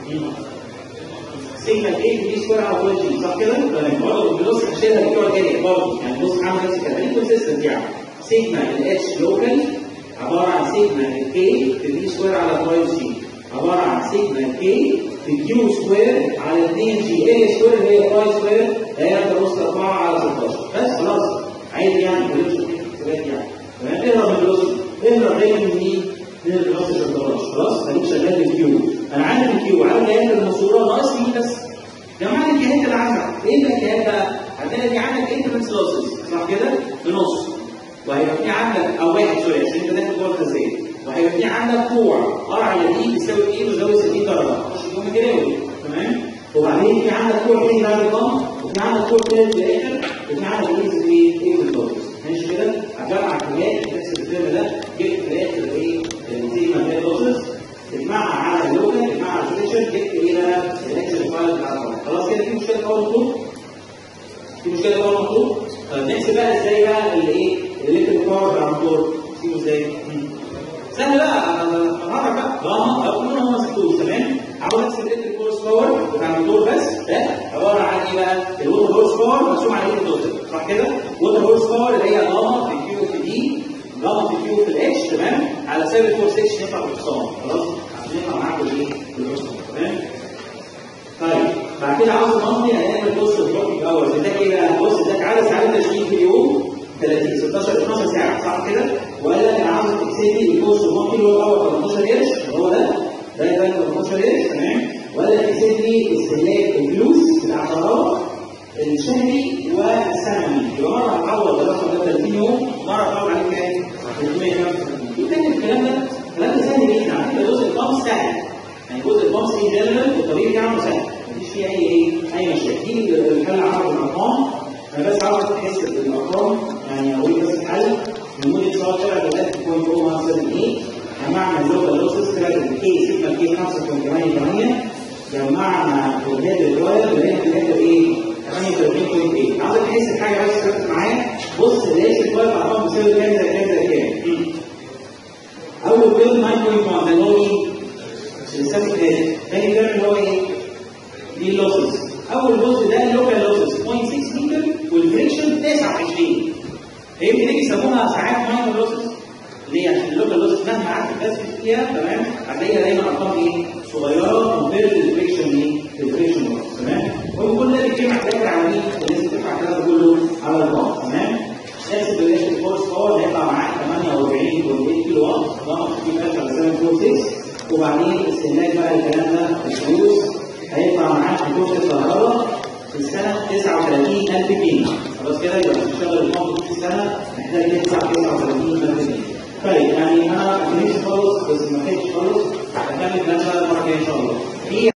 سيجما ايه دي سكوير على 20 صح كده؟ تمام. برضه الفيلوسيتي هشيلها بتوع جايه برضه يعني بص عامل نفس الكلام كونسيستنت يعني. سيجما الاتش لوكال عباره عن سيجما الكي في دي سكوير على 20 عباره عن سيجما الكي في كيو سكوير على 2 جي اي سكوير اللي هي باي سكوير هي تبص 4 على 16 بس خلاص عادي يعني ملوش حسابات يعني. تمام؟ اهرب من الفيلوسيتي، اهرب دايما من مين؟ من الفيلوسيتي عشان تبقاش خلاص خليك شغال بالكيو. انا عندي الكيو عندي جهات الماسوره ناقص لي بس. جماعه الجهات اللي عندك ايه الجهات بقى؟ هتلاقي في عندك انترنس لوسز صح كده؟ بنص. وهيبقى في عندك او واحد سوري عشان انت داخل جوه التسجيل. وهيبقى في عندك كوع ار على دي بيساوي ايه؟ بيساوي 60 درجه. مش يوم كده تمام؟ وبعدين في عندك كوع تاني بعد الضم وفي عندك كوع تالت في الاخر وفي عندك ايه في الدرجه. ماشي كده؟ هتجمع الكميات تحسب الفيلم ده جبت في الاخر ايه؟ الزيما فيها لوسز تجمعها على اللوكال تجمعها على الفيشر جبت ايه بقى؟ الاكشن فايل بتاع الضم. خلاص كده في مشكله اول مطلوب؟ في مشكله اول مطلوب؟ طب نحسب بقى ازاي بقى الايه؟ الالكتريك باور بتاع الموتور نسيبه ازاي؟ سهل بقى هنعرف بقى طالما لو كلنا ما مسكتوش تمام؟ عاوز احسب الالكتريك هورس باور بتاع الموتور بس ده عباره عن ايه بقى؟ الووتر هورس باور مقسوم على ايه توتال صح كده؟ ووتر هورس باور اللي هي جاما في كيو في دي جاما في كيو في الاتش تمام؟ على سالب 4 6 يطلع بالحصان خلاص؟ عشان يطلع معاكم ايه؟ بالحصان تمام؟ طيب بعد كده عاوز المصري هنعمل بص البروكيك اورز ده ايه بقى؟ بص ده عدد ساعات تشغيل في اليوم 30 16 12 ساعه صح كده؟ وقال لك انا عاوز تحسب لي الكورس المصري اللي هو الاول 18 قرش هو ده يبقى 18 قرش تمام؟ وقال لك تحسب لي استهلاك الفلوس بتاع الكهرباء الشهري والسنوي يبقى مره هتعوض الرقم ده 30 يوم مره هتعوض عليه كام؟ 355 وكان الكلام ده سهل جدا على فكره جزء البامس سهل يعني جزء البامس ان جنرال الطبيعي بتاعه سهل مفيش فيه اي مشاكل. دي الحل عرض الارقام انا بس عاوز احسب الارقام يعني اقول بس الحل من مده شهر طلع 3.078 جمعنا اللوكال لوسز طلعت الكي سيجما كي 5.88 جمعنا الهيد الواير اللي هي ايه 38.8. عاوز تحس حاجه بس ركز معايا بص ليش الواير ارقام بتساوي كام زي كام اول ترم 9.1 اللي هو ايه؟ الثاني تاني ترم اللي هو ايه؟ دي اللوسز اول جزء ده اللوكال لوسز 0.6 متر والفريكشن 29 يمكن نيجي يسموها ساعات ماينر لوسز ليه؟ عشان اللوكال لوسز مهما قعدت تثبت فيها تمام هتلاقيها دايما ارقام ايه؟ صغيره كومبير للفريكشن ايه؟ للفريكشن لوسز تمام؟ كل ده بيتجمع داخل على مين؟ الناس بتدفع الكلام ده كله على الباص تمام؟ احسب الالكتريك هورس باور هيطلع معاك 48.8 كيلو واط ضغط 60000 على 746 وبعدين استهلاك بقى الكلام ده الفلوس هيطلع معاك بكتله الكهرباء في السنه 39000 جنيه خلاص كده يبقى تشتغل البامب في السنه محتاج تدفع 39000 جنيه. طيب يعني انا ما كنتش خالص بس ما كنتش خالص هكمل المره الجايه ان شاء الله.